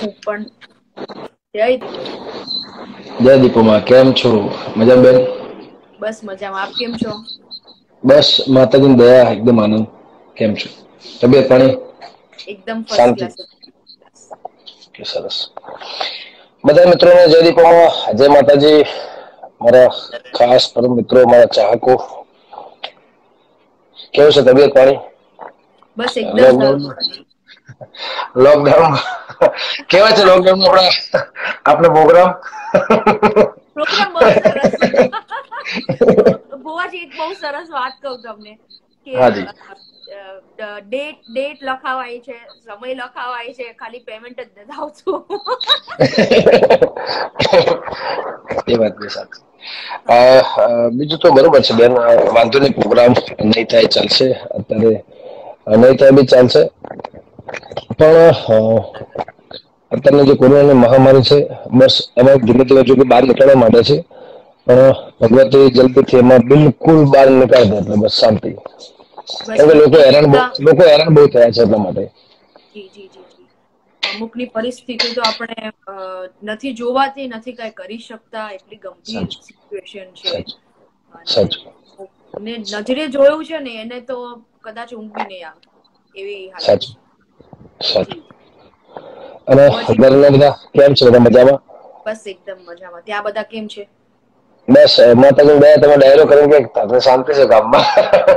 પણ જય દીપો. જય દીપોમાં, કેમ છો? મજા બેન? બસ મજામાં. આપ કેમ છો? બસ માતાજીની દયા, એકદમ આનંદ. કેમ છો? તબિયત પાણી એકદમ ફર્સ્ટ શાંતિ? ક્લાસ. સરસ. બધા મિત્રોને જય દીપોમાં, જય માતાજી. મારા ખાસ પરમ મિત્રો, મારા ચાહકો, કેવું છે તબિયત પાણી? બસ એકદમ સારું. લોકડાઉન કેવા છે લોકડાઉનમાં આપણા પ્રોગ્રામ? પ્રોગ્રામ બહુ સરસ. ભુવાજી એક બહુ સરસ વાત કહું તમને કે હાજી. ડેટ લખાવાય છે, સમય લખાવાય છે, ખાલી પેમેન્ટ જ નથી આવતું. એ વાત બી સાચી. બીજું તો બરોબર છે બેન, વાંધો નહીં, પ્રોગ્રામ નહીં થાય ચાલશે, અત્યારે નહીં થાય બી ચાલશે. પણ અત્યારની જે કોરોનાની મહામારી છે, બસ એમાં ધીમે ધીમે જો કે બહાર નીકળવા માટે છે. પણ ભગવતી જલ્દીથી એમાં બિલકુલ બહાર નીકાળી દે એટલે બસ શાંતિ. બસ કેમ કે લોકો બધી હેરાન બહુ થયા છે એટલા માટે. જી જી જી જી. અમુકની પરિસ્થિતિ તો આપણે નથી જોવાતી, નથી કઈ કરી શકતા, એટલી ગંભીર સાચું સિચ્યુએશન છે. સાચું સાચું અને નજરે જોયું છે ને એને તો કદાચ ઊંઘ બી નહીં આવે એવી હાલત સાચું છે. સાચું. જી. અને ભુવાજી, ઘરના બધા કેમ છે? બધા મજામાં? બસ એકદમ મજામાં. ત્યાં બધા કેમ છે? બસ માતાજીની દયા, તમે ડાયરો કરીને કે શાંતિ છે ગામમાં.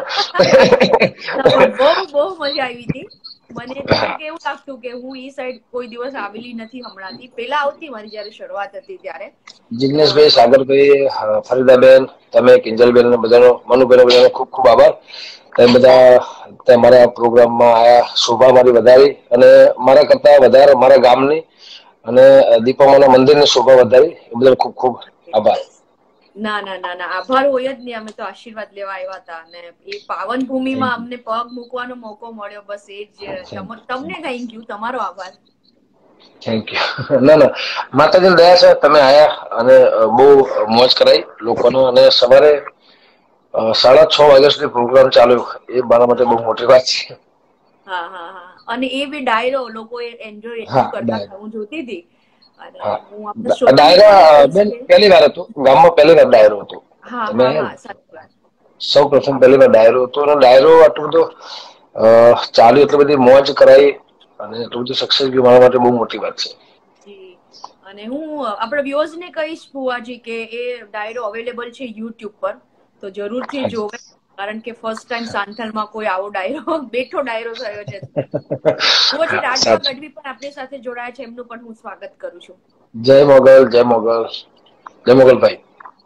પણ બહુ મજા આવી હતી. મને જોકે કેવું લાગતું કે હું ઈ સાઈડ કોઈ દિવસ આવેલી નથી હમણાંથી. પેલા આવતી મારી જયારે શરૂઆત હતી ત્યારે. જિગ્નેશભાઈ, સાગરભાઈ, ફરીદાબેન, તમે, કિંજલબેન, બધાનો, મનુબેન, બધાનો ખૂબ ખૂબ આભાર. તમે બધા મારા પ્રોગ્રામમાં આયા, શોભા મારી વધારી, અને મારા કરતા વધારે મારા ગામની અને દીપામાના મંદિરની શોભા વધારી, એ બદલ ખૂબ ખૂબ આભાર. ના ના ના ના, આભાર હોય જ નહીં. અમે તો આશીર્વાદ લેવા આવ્યા હતા અને એ પાવન ભૂમિમાં અમને પગ મૂકવાનો મોકો મળ્યો. બસ એ જ. તમને થેન્ક યુ, તમારો આભાર. Thank you. ના ના, માતાજીની દયા છે, તમે આયા અને બહુ મોજ કરાઈ લોકોનો. અને સવારે 6:30 વાગ્યા સુધી પ્રોગ્રામ ચાલ્યો, એ મારા માટે બહુ મોટી વાત છે. હા હા હા. અને એ બી ડાયરો લોકો એન્જોય એટલું હા, કરતા હતા, હું જોતી હતી. અને હા, હું આપણે શ્રોતા મિત્રોને ડાયરા કહીશ બેન કે પહેલી વાર હતું ગામમાં, પહેલી વાર ડાયરો હતો. હા તમે હા હા, સાચી વાત. સૌ પ્રથમ પહેલી વાર ડાયરો હતો, અને ડાયરો આટલું બધું ચાલ્યું, એટલી બધી મોજ કરાઈ અને એટલું બધું સક્સેસ ગયું, મારા માટે બહુ મોટી વાત છે. જી. અને હું આપણા વ્યુઅર્સ ને કહીશ ભુવાજી કે એ ડાયરો અવેલેબલ છે યુટ્યુબ પર, તો જરૂરથી હાજી. જોવે. કારણ કે ફર્સ્ટ ટાઈમ સાંથલમાં કોઈ આવો બેઠો ડાયરો થયો છે. ભુવાજી, રાજભા સાચું. ગઢવી પણ આપણી સાથે જોડાયા છે, એમનું પણ હું સ્વાગત કરું છું. જય મોગલ, જય મોગલ, જય મોગલભાઈ.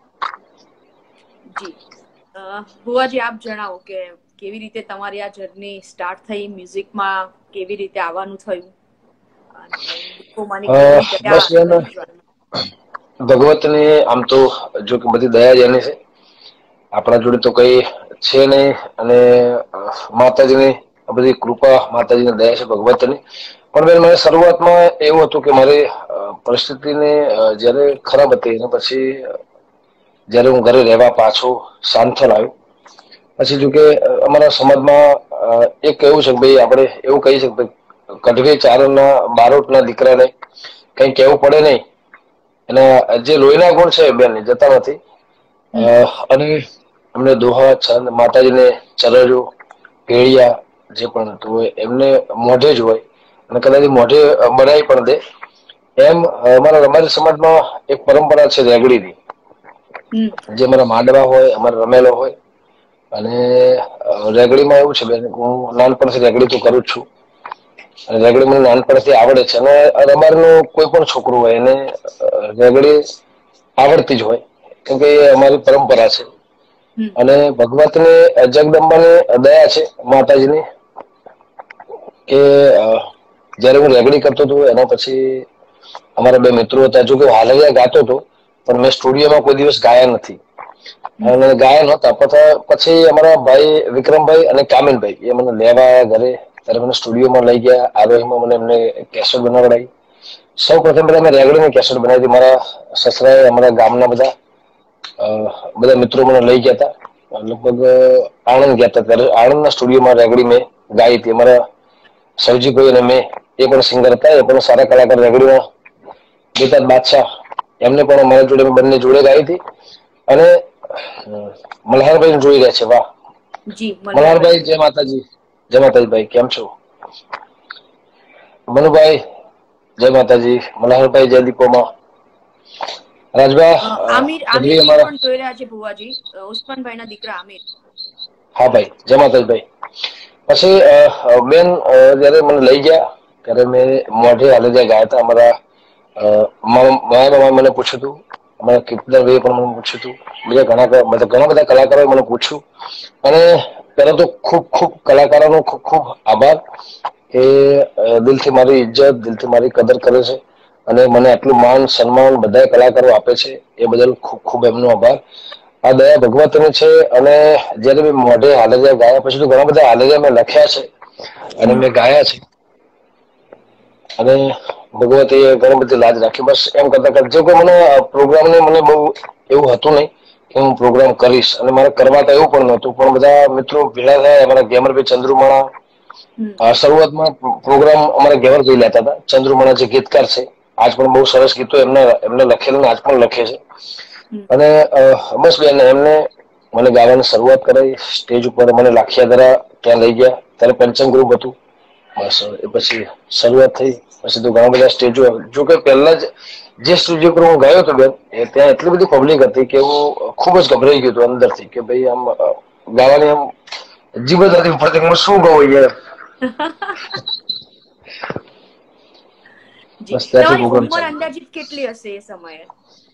જી. ભુવાજી, આપ જણાવો કે કેવી રીતે તમારી આ જર્ની સ્ટાર્ટ થઈ મ્યુઝિકમાં, કેવી રીતે આવવાનું થયું? અને દીપોમાની કેવી બસ દયા બેન, બની જીવનમાં? ભગવતની આમ તો જો કે બધી દયા જ એની છે. આપણા જોડે તો કઈ છે નહીં, અને માતાજીની બધી કૃપા, માતાજીની દયા છે, ભગવતની. પણ બેન, મારે શરૂઆતમાં એવું હતું કે મારી પરિસ્થિતિને જયારે ખરાબ હતી, અને પછી જયારે હું ઘરે રહેવા પાછો સાંથલ આવ્યો, પછી જોકે અમારા સમાજમાં એક એવું છે કે ભાઈ, આપણે એવું કહી શકીએ, કઢવી ચારણના બારોટના દીકરાને કઈ કેવું પડે નહીં. અને જે લોહીના ગુણ છે બેન, જતા નથી. અને એમને દોહા, છંદ, માતાજીને ચરજો, ભેળિયા જે પણ હતું હોય એમને મોઢે જ હોય, અને કદાચ મોઢે બનાવી પણ દે. એમ અમારા સમાજમાં એક પરંપરા છે રેગડીની. જે અમારા માંડવા હોય, અમારે રમેલો હોય. અને રેગડીમાં એવું છે બેન, હું નાનપણથી રેગડી તો કરું જ છું. રેગડી મને નાનપણથી આવડે છે, અને અમારનું કોઈ પણ છોકરું હોય એને રેગડી આવડતી જ હોય, કેમકે એ અમારી પરંપરા છે. અને ભગવતની, જગદંબાની દયા છે, માતાજીની, કે જયારે હું રેગડી કરતો હતો એના પછી અમારા બે મિત્રો હતા. જો કે હાલૈયા ગાતો હતો, પણ મેં સ્ટુડિયોમાં કોઈ દિવસ ગાયા નથી. અને ગાયન હતા, પછી અમારા ભાઈ વિક્રમભાઈ અને કામિલભાઈ એ મને લેવા ઘરે, ત્યારે મને સ્ટુડિયોમાં લઈ ગયા. આરોહીમાં મને એમને કેસેટ બનાવડાવી. સૌ પ્રથમ મેં રેગડીની કેસેટ બનાવી હતી. મારા સસરાએ અમારા ગામના બધા મિત્રો મને લઈ ગયા હતા. લગભગ આણંદ ગયા હતા, ત્યારે આણંદના સ્ટુડિયોમાં રેગડી મેં ગાઈ હતી. અમારા સવજીભાઈ અને મેં એ પણ સિંગર હતા, એ પણ સારા કલાકાર. રેગડીમાં બેતાજ બાદશાહ એમને પણ અમારા જોડે બંને જોડે ગાઈ હતી. અને મલ્હારભાઈ જોઈ રહ્યા છે. વાહ જી મલ્હારભાઈ, મલ્હારભાઈ. જય માતાજી. જય માતાજી ભાઈ, કેમ છો? મનુભાઈ જય માતાજી. મલ્હારભાઈ જય દીપોમાં. રાજભા આમિરજી અમારા. પણ જોઈ રહ્યા છે ભુવાજી, ઉસ્માનભાઈ ના દીકરા આમિર. હા ભાઈ, જય માતાજી ભાઈ. પછી બેન જયારે મને લઈ ગયા ત્યારે મેં મોઢે હાલે ગયા હતા. અમારા મારા મને પૂછ્યું હતું, અમારા કીર્તનભાઈએ પણ મને પૂછ્યું હતું, બીજા ઘણા બધા કલાકારોએ મને પૂછ્યું. અને પેલા તો ખૂબ ખૂબ કલાકારોનો ખૂબ ખૂબ આભાર. એ દિલથી મારી ઇજ્જત, દિલથી મારી કદર કરે છે અને મને આટલું માન સન્માન બધા કલાકારો આપે છે. એ બદલ ખૂબ ખૂબ એમનો આભાર. આ દયા ભગવતની છે. અને જયારે મેં મોઢે હાલેજા ગાયા પછી તો ઘણા બધા હાલેજા મેં લખ્યા છે અને મેં ગાયા છે. અને ભગવતે ઘણી બધી લાજ રાખી. બસ એમ કરતા કરતા જો કે મને પ્રોગ્રામ ને મને બહુ એવું હતું નહીં કે હું પ્રોગ્રામ કરીશ, અને મારે કરવા તો એવું પણ નહોતું. પણ બધા મિત્રો ભેળા થયા. અમારા ગેમરભાઈ ચંદ્રુમાણા શરૂઆતમાં પ્રોગ્રામ અમારા ઘેવર જોઈ લેતા હતા. ચંદ્રુમાણા જે ગીતકાર છે, આજ પણ બહુ સરસ ગીતો એમને લખેલું, આજ પણ લખે છે. અને બસ બેન એમને મને ગાવાની શરૂઆત કરાવી. સ્ટેજ ઉપર મને લાખિયાદરા ત્યાં લઈ ગયા. ત્યારે પંચમ ગ્રુપ હતું. બસ એ પછી શરૂઆત થઈ. પછી તો ઘણા બધા સ્ટેજો, જો કે પહેલા જે સ્ટેજ ઉપર હું ગયો હતો બેન, ત્યાં એટલી બધી પબ્લિક હતી કે હું ખૂબ જ ગભરાઈ ગયો હતો અંદરથી કે ભાઈ આમ ગાવાની આમ જીભ જ નથી પડતી. હું શું ગાઉં યાર. બસ ત્યાંથી તમારી પ્રોગ્રામ ઉંમર ચાલુ. અંદાજિત કેટલી હશે એ સમયે?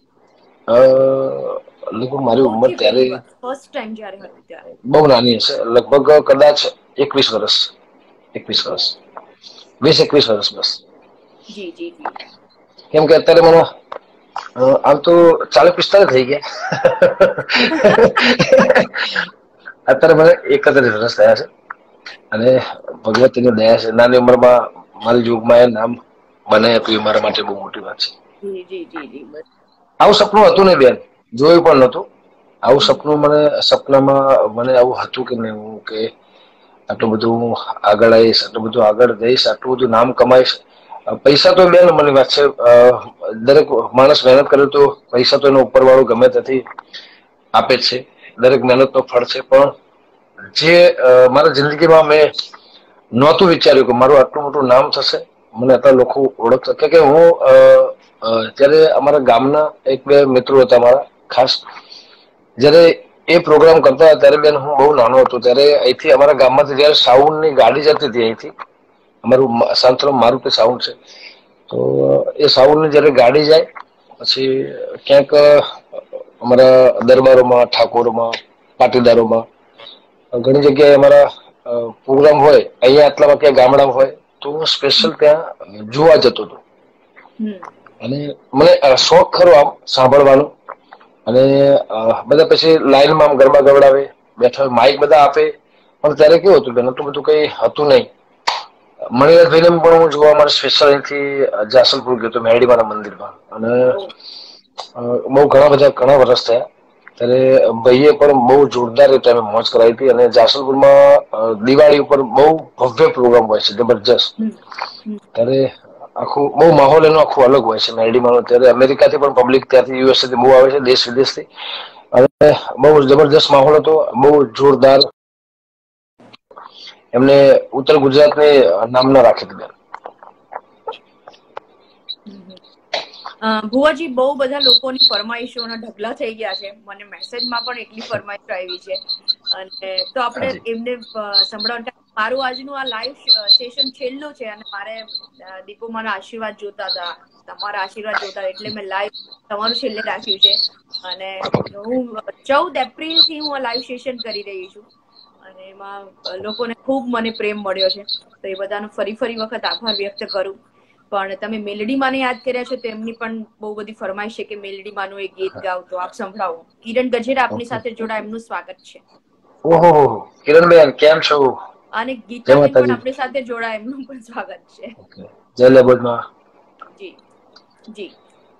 લગભગ મારી ઉંમર સૌથી ત્યારે પહેલી વાર ફર્સ્ટ ટાઈમ જ્યારે હતી ત્યારે? બહુ નાની હશે. લગભગ કદાચ 21 વર્ષ. 21 વર્ષ, 20-21 વર્ષ બસ. જી જી જી. કેમ કે અત્યારે મને આમ તો 40-45 થઈ ગયા. અત્યારે મને 31 વર્ષ થયા છે. અને ભગવતીની દયા છે. નાની ઉંમરમાં મારી જોગમાં એ નામ બનાવી આપ્યું, મારા માટે બહુ મોટી વાત છે. જી જી જી જી. આવું સપનું હતું નહીં બેન, જોયું પણ નહોતું. આવું સપનું સપનામાં મને આવું હતું કે નહીં, હું કે આટલું બધું આગળ આવીશ, આટલું બધું આગળ જઈશ, આટલું બધું નામ કમાઈશ. પૈસા તો બેન મને વાત છે, દરેક માણસ મહેનત કરે તો પૈસા તો એનો ઉપર વાળું ગમે ત્યાંથી આપે જ છે. દરેક મહેનત નો ફળ છે. પણ જે મારા જિંદગીમાં મેં નહોતું વિચાર્યું કે મારું આટલું મોટું નામ થશે, મને આટલા લોકો ઓળખતા. કે હું ત્યારે અમારા ગામના એક બે મિત્રો હતા મારા ખાસ, જયારે એ પ્રોગ્રામ કરતા હતા ત્યારે બેન હું બહુ નાનો હતો. ત્યારે અહીંથી અમારા ગામમાંથી જયારે સાઉન્ડ ની ગાડી જતી હતી અહીંથી, અમારું સાંતરામ મારુતિ સાઉન્ડ છે, તો એ સાઉન્ડ ની જયારે ગાડી જાય પછી ક્યાંક અમારા દરબારોમાં, ઠાકોરમાં, પાટીદારોમાં ઘણી જગ્યાએ અમારા પ્રોગ્રામ હોય, અહીંયા આટલામાં ક્યાં ગામડામાં હોય તો હું સ્પેશિયલ ત્યાં જોવા જતો હતો. અને મને શોખ ખરો આમ સાંભળવાનો. અને બધા પછી લાઈનમાં આમ ગરબા ગવડાવે, બેઠા માઇક બધા આપે. પણ ત્યારે કેવું હતું બેન, એટલું બધું કઈ હતું નહીં. મણિલાલભાઈને પણ હું જોવા મારે સ્પેશિયલ અહીંથી જાસલપુર ગયો હતો, મેરડીમાના મંદિરમાં. અને બહુ ઘણા વર્ષ થયા. ત્યારે ભાઈએ પણ બહુ જોરદાર રીતે અમે મોજ કરાવી હતી. અને જાસલપુરમાં દિવાળી ઉપર બહુ ભવ્ય પ્રોગ્રામ હોય છે, જબરજસ્ત. ત્યારે આખું બહુ માહોલ એનો આખું અલગ હોય છે મેરડીમાં. ત્યારે અમેરિકાથી પણ પબ્લિક, ત્યાંથી યુએસએથી બહુ આવે છે, દેશ વિદેશથી. અને બહુ જબરજસ્ત માહોલ હતો, બહુ જોરદાર. એમને ઉત્તર ગુજરાતની નામના રાખી દીધા. ભુવાજી, બહુ બધા લોકોની ફરમાઈશોના ઢગલા થઈ ગયા છે. મને મેસેજમાં પણ એટલી ફરમાઈશો આવી છે. અને તો આપણે એમને સંભળાવતા, મારું આજનું આ લાઈવ સેશન છેલ્લું છે અને મારે દીપોમાના આશીર્વાદ જોતા હતા, તમારા આશીર્વાદ જોતા, એટલે મેં લાઈવ તમારું છેલ્લે રાખ્યું છે. અને હું 14 એપ્રિલ થી હું આ લાઈવ સેશન કરી રહી છું અને એમાં લોકોને ખૂબ મને પ્રેમ મળ્યો છે. તો એ બધાનો ફરી વખત આભાર વ્યક્ત કરું. પણ તમે મેલડી માને યાદ કર્યા છો તો એમની પણ બહુ બધી ફરમાઈશ છે કે મેલડી માનું એક ગીત ગાવ, તો આપ સંભળાવો. કિરણ ગજેરા આપની સાથે જોડા, એમનું સ્વાગત છે. ઓહો, કિરણબેન કેમ છો? અને જય ગીતાબેન પણ માતાજી. આપણી સાથે જોડા, એમનું પણ સ્વાગત છે. જય લેબોડમાં. જી જી.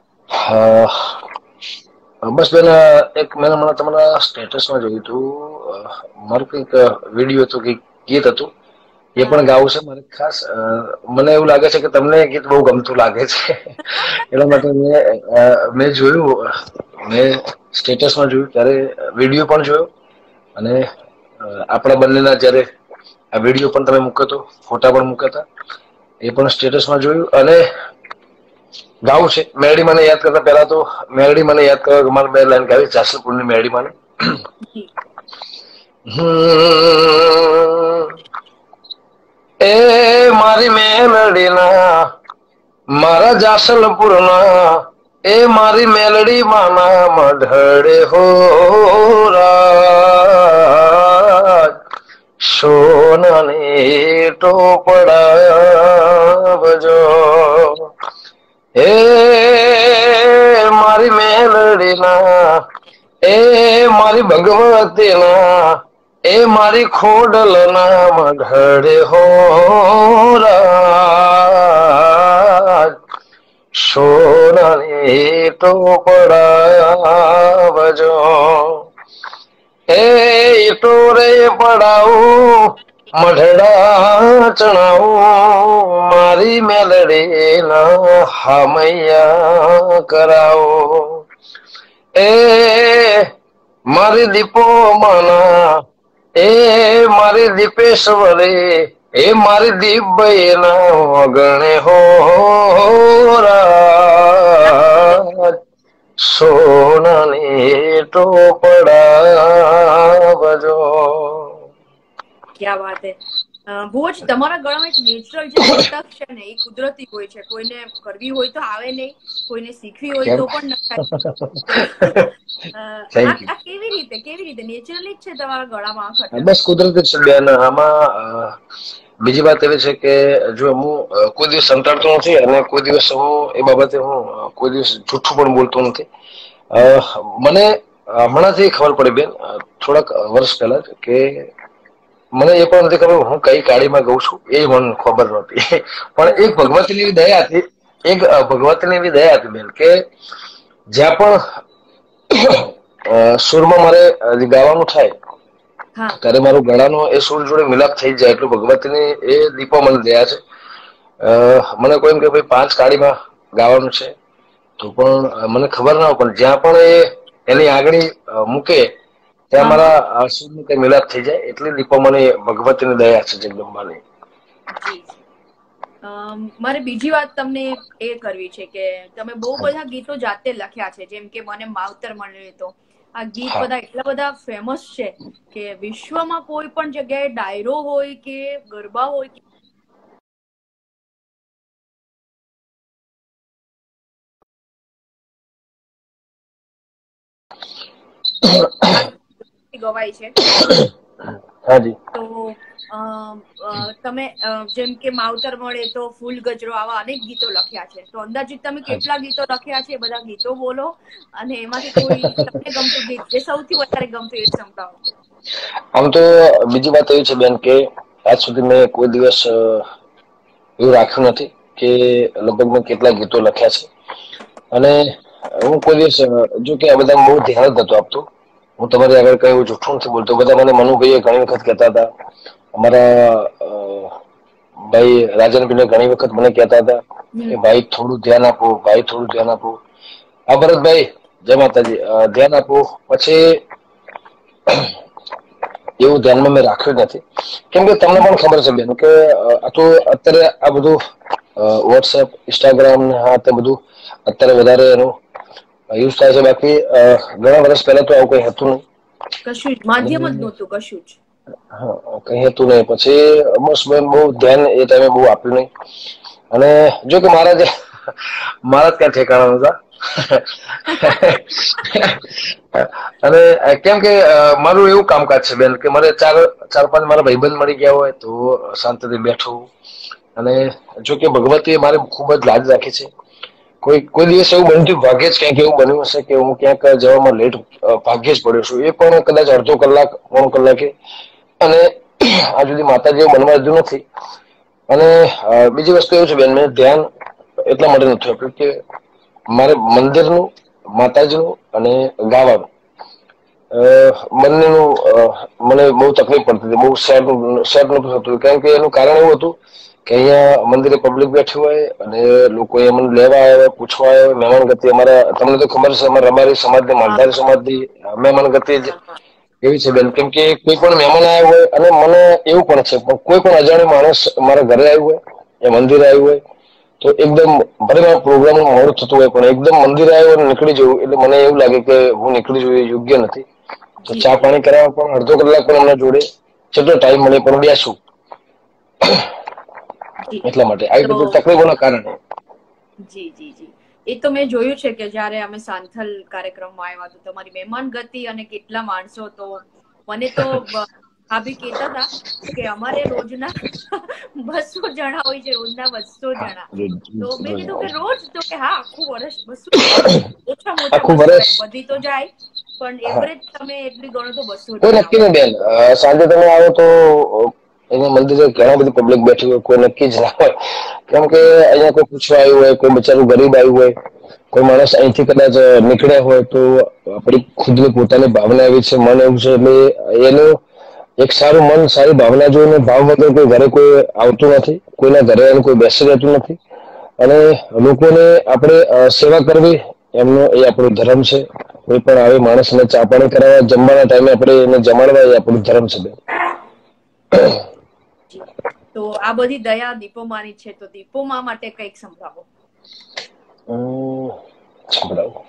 બસ બેન, એક મેં તમારા સ્ટેટસમાં જોયું હતું, મારું કંઈક વિડીયો હતું, કંઈક ગીત હતું. એ પણ ગાવું છે મારે ખાસ. મને એવું લાગે છે કે તમને ગીત બહુ ગમતું લાગે છે, એટલા માટે મેં જોયું, મેં સ્ટેટસમાં જોયું, ત્યારે વિડીયો પણ જોયો, અને આપણા બંનેના જયારે આ વિડીયો પણ તમે મૂક્યો હતો, ફોટા પણ મૂક્યા હતા, એ પણ સ્ટેટસમાં જોયું. અને ગાવું છે મેલડી મને યાદ કરતા પહેલા તો મેલડી મને યાદ કરવા મારે બે લાઈન ગાવી, જાસલપુરની મેલડી મને. એ મારી મેલડીના મારા જાસલપુરના, એ મારી મેલડી માના મઢડે હો રાજ, સોનાની ટોપડા બજો. એ મારી મેલડીના, એ મારી ભગવતીના, એ મારી ખોડલના મઢડે હો રાજ, સોનાની ટોપડા બજો. એ ટોરે પડાવું મઢડા ચણાવું, મારી મેલડીના હામૈયા કરાવો. એ મારી દીપો માના, એ મારી દીપેશ્વરી, એ મારી દીપભાઈના વગણે હો રાજ, સોનાની ટોપડા બજો. ક્યાં વાત હે. ભુવન, તમારા ગળામાં એક નેચરલ જે અટક છે ને, એ કુદરતી હોય છે. કોઈને કરવી હોય તો આવે નહીં, કોઈને શીખવી હોય તો પણ ન થાય. કેવી રીતે નેચરલી જ છે તમારા ગળામાં? બસ કુદરતી જ છે બેન. આમાં બીજી વાત એવી છે કે જો હું કોઈ દિવસ સંતાડતો નથી, અને કોઈ દિવસ હું એ બાબતે હું કોઈ દિવસ જૂઠું પણ બોલતો નથી. મને હમણાંથી ખબર પડી બેન, થોડાક વર્ષ પહેલા જ, કે મને એ પણ નથી ખબર હું કઈ કાળીમાં ગઉં છું, એ મને ખબર નહોતી. પણ એક ભગવતીની એવી દયા હતી, બેન, કે જ્યાં પણ સુરમાં મારે ગાવાનું થાય ત્યારે મારો ગળાનો એ સુર જોડે મિલાપ થઈ જાય. એટલું ભગવતીની એ દીપો મને દયા છે. મને કોઈ એમ કે ભાઈ 5 કાળીમાં ગાવાનું છે, તો પણ મને ખબર ના હોય, પણ જ્યાં પણ એની આગળ મૂકે ત્યાં મારા સુરનો કઈ મિલાપ થઈ જાય. એટલી દીપો મને ભગવતીની દયા છે, જગદંબાની. મારે બીજી વાત તમને એ કરવી છે કે તમે બહુ બધા ગીતો જાતે લખ્યા છે, જેમ કે મને માવતર મળ્યો તો આ ગીત બધા એટલા બધા ફેમસ છે કે વિશ્વમાં કોઈ પણ જગ્યાએ ડાયરો હોય કે ગરબા હોય ગવાય છે. તો તમે જેમ કે માવતર મળે તો ફૂલ ગજરો, આવા અનેક ગીતો લખ્યા છે. તો અંદાજિત તમે કેટલા ગીતો લખ્યા છે? બધા ગીતો બોલો, અને એમાંથી કોઈ તમને ગમતું ગીત, જે સૌથી વધારે ગમતું, એ સંભળાવો. આમ તો બીજી વાત એવી છે બેન કે આજ સુધી મેં કોઈ દિવસ એવું રાખ્યું નથી કે લગભગ મેં કેટલા ગીતો લખ્યા છે. અને હું કોઈ દિવસ, જો કે આ બધા બહુ ધ્યાન જ નતું આપતું. હું તમારી આગળ કઈ એવું જૂઠું નથી બોલતો. બધા મને મનુભાઈએ ઘણી વખત કહેતા હતા, અમારા ભાઈ રાજનભાઈને ઘણી વખત મને કહેતા હતા કે ભાઈ થોડું ધ્યાન આપો, ભાઈ થોડું ધ્યાન આપો. હા ભરતભાઈ, જય માતાજી. ધ્યાન આપો. પછી એવું ધ્યાનમાં મેં રાખ્યું નથી, કેમ કે તમને પણ ખબર છે બેન કે આ તો અત્યારે આ બધું વોટ્સએપ, ઇન્સ્ટાગ્રામ ને હા તે બધું અત્યારે વધારે એનું યુઝ થાય છે. બાકી ઘણા વર્ષ પહેલા તો આવું કઈ હતું નહીં, કશું જ માધ્યમ જ નહોતું, કશું જ. હા, કઈ હતું નહીં. પછી બસ મેં બહુ ધ્યાન એ ટાઈમે બહુ આપ્યું નહીં. અને જો કે મારા જ ક્યાં ઠેકાણા હતા. અને કેમ કે મારું એવું કામકાજ છે બેન કે મારે 4-5 મારા ભાઈબંધ મળી ગયા હોય તો શાંતિથી બેઠું. અને જો કે ભગવતીએ મારે ખૂબ જ લાજ રાખી છે. કોઈ દિવસ એવું બન્યું, ભાગ્યે જ ક્યાંક એવું બન્યું હશે કે હું ક્યાંક જવામાં લેટ ભાગ્યે જ પડ્યો છું, એ પણ કદાચ અડધો કલાક, પોણો કલાકે. અને આ સુધી માતાજીએ બનવા દીધું નથી. અને બીજી વસ્તુ એવું છે બેન, મેં ધ્યાન એટલા માટે નથી આપ્યું કે મારે મંદિરનું, માતાજીનું અને ગાવાનું બંનેનું મને બહુ તકલીફ પડતી હતી, બહુ સેટ નતું થતું, કારણ કે એનું કારણ એવું હતું કે અહીંયા મંદિરે પબ્લિક બેઠી હોય અને લોકો એ મને લેવા આવે, પૂછવા આવે, મહેમાન ગતિ. અમારા તમને તો ખબર છે, અમારા રબારી સમાજની, માલધારી સમાજની મહેમાન ગતિ જ એવી છે બેન. કેમ કે કોઈ પણ મહેમાન આવ્યો હોય, અને મને એવું પણ છે, પણ કોઈ પણ અજાણ્યો માણસ મારા ઘરે આવ્યું હોય, એ મંદિરે આવ્યું હોય, તો એકદમ ભલે મારા પ્રોગ્રામ મોડું થતું હોય, પણ એકદમ મંદિરે આવ્યો અને નીકળી જવું, એટલે મને એવું લાગે કે હું નીકળી જવું એ યોગ્ય નથી. તો ચા પાણી કરાવવા પણ અડધો કલાક પણ એમના જોડે જેટલો ટાઈમ મળે પણ બેસું. એટલા માટે આવી બધી તકલીફોના કારણે. જી જી જી, એ તો મેં જોયું છે કે જયારે અમે સાંથલ કાર્યક્રમમાં આવ્યા તો તમારી મહેમાન ગતિ અને કેટલા માણસો, તો મને તો ભાભી કહેતા હતા કે અમારે રોજના 200 જણા હોય છે, રોજના 200 જણા. તો મેં કીધું કે રોજ? તો કે હા, આખું વર્ષ 200 જણા, ઓછામાં ઓછા 200, એમ વધી તો જાય પણ એવરેજ તમે એટલી ગણો તો 200 કોઈ જણા નક્કી નહીં બેન. સાંજે તમે આવો તો અહીંયા મંદિરે ઘણા બધી પબ્લિક બેઠી હોય, કોઈ નક્કી જ ના હોય. કેમ કે અહીંયા કોઈ પૂછવા આવ્યું હોય, કોઈ બચારું ગરીબ આવ્યું હોય, કોઈ માણસ અહીંથી કદાચ નીકળ્યા હોય, તો આપણી ખુદની પોતાની ભાવના એવી છે, મન એવું છે, એટલે એનું એક સારું મન, સારી ભાવના જોઈને ભાવ વગર કોઈ ઘરે કોઈ આવતું નથી, કોઈના ઘરે કોઈ બેસી રહેતું નથી. અને લોકોને આપણે સેવા કરવી એમનો એ આપણો ધર્મ છે. કોઈ પણ આવે માણસને ચા પાણી કરાવવા, જમવાના ટાઈમે આપણે એને જમાડવા, એ આપણું ધર્મ છે. તો આ બધી દયા દીપોમાની છે, તો દીપોમા માટે કંઈક સંભળાવો. સંભળાવો.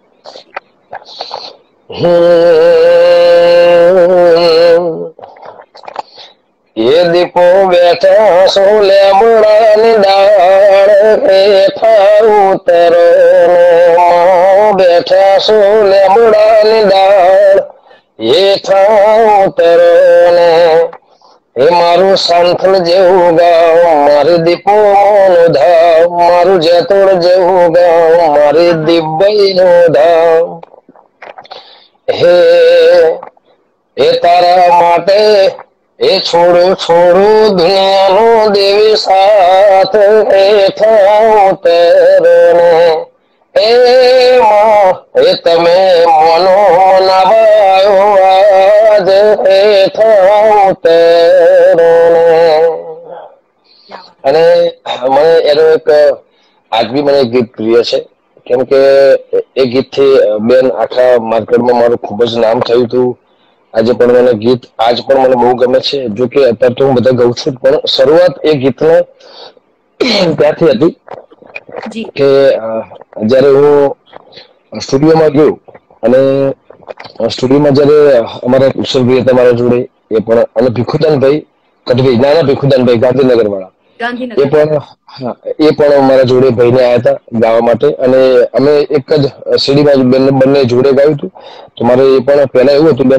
એ દીપો બેઠા સો લેમડાની ડાળ હેઠા ઉતરો, બેઠા સો લેમડાની ડાળ હેઠા ઉતરો ને, એ મારું સાંથલ જેવું ગામ, મારી દીપો નું ધામ, મારું જેતોડ જેવું ગામ, મારી દીપભાઈ નું ધામ. હે એ તારા માટે એ છોડું છોડું દુનિયાનું દેવી સાથ હેઠા ઉતરો ને, એ તમે મનો મનાવાયો આજ હેઠા ઉતરો ને. અને મને એનો એક આજ બી મને ગીત પ્રિય છે, કેમ કે એ ગીતથી બેન આખા માર્કેટમાં મારું ખૂબ જ નામ થયું હતું. આજે પણ મને ગીત આજ પણ મને બહુ ગમે છે. જો કે અત્યારે તો હું બધા ગાઉં છું, પણ શરૂઆત એ ગીતને ત્યાંથી હતી કે જયારે હું સ્ટુડિયોમાં ગયો, અને સ્ટુડિયોમાં જયારે અમારા કુશલભાઈ હતા મારા જોડે, એ પણ, અને ભીખુદાનભાઈ કટવી, નાના ભીખુદાનભાઈ ગાંધીનગર વાળા, એ પણ મારા જોડે ભાઈને આવ્યા હતા ગાવા માટે, અને અમે એક જ સીડીમાં બંને જોડે ગાયું હતું. તો મારે એ પણ પહેલા એવું હતું બેન,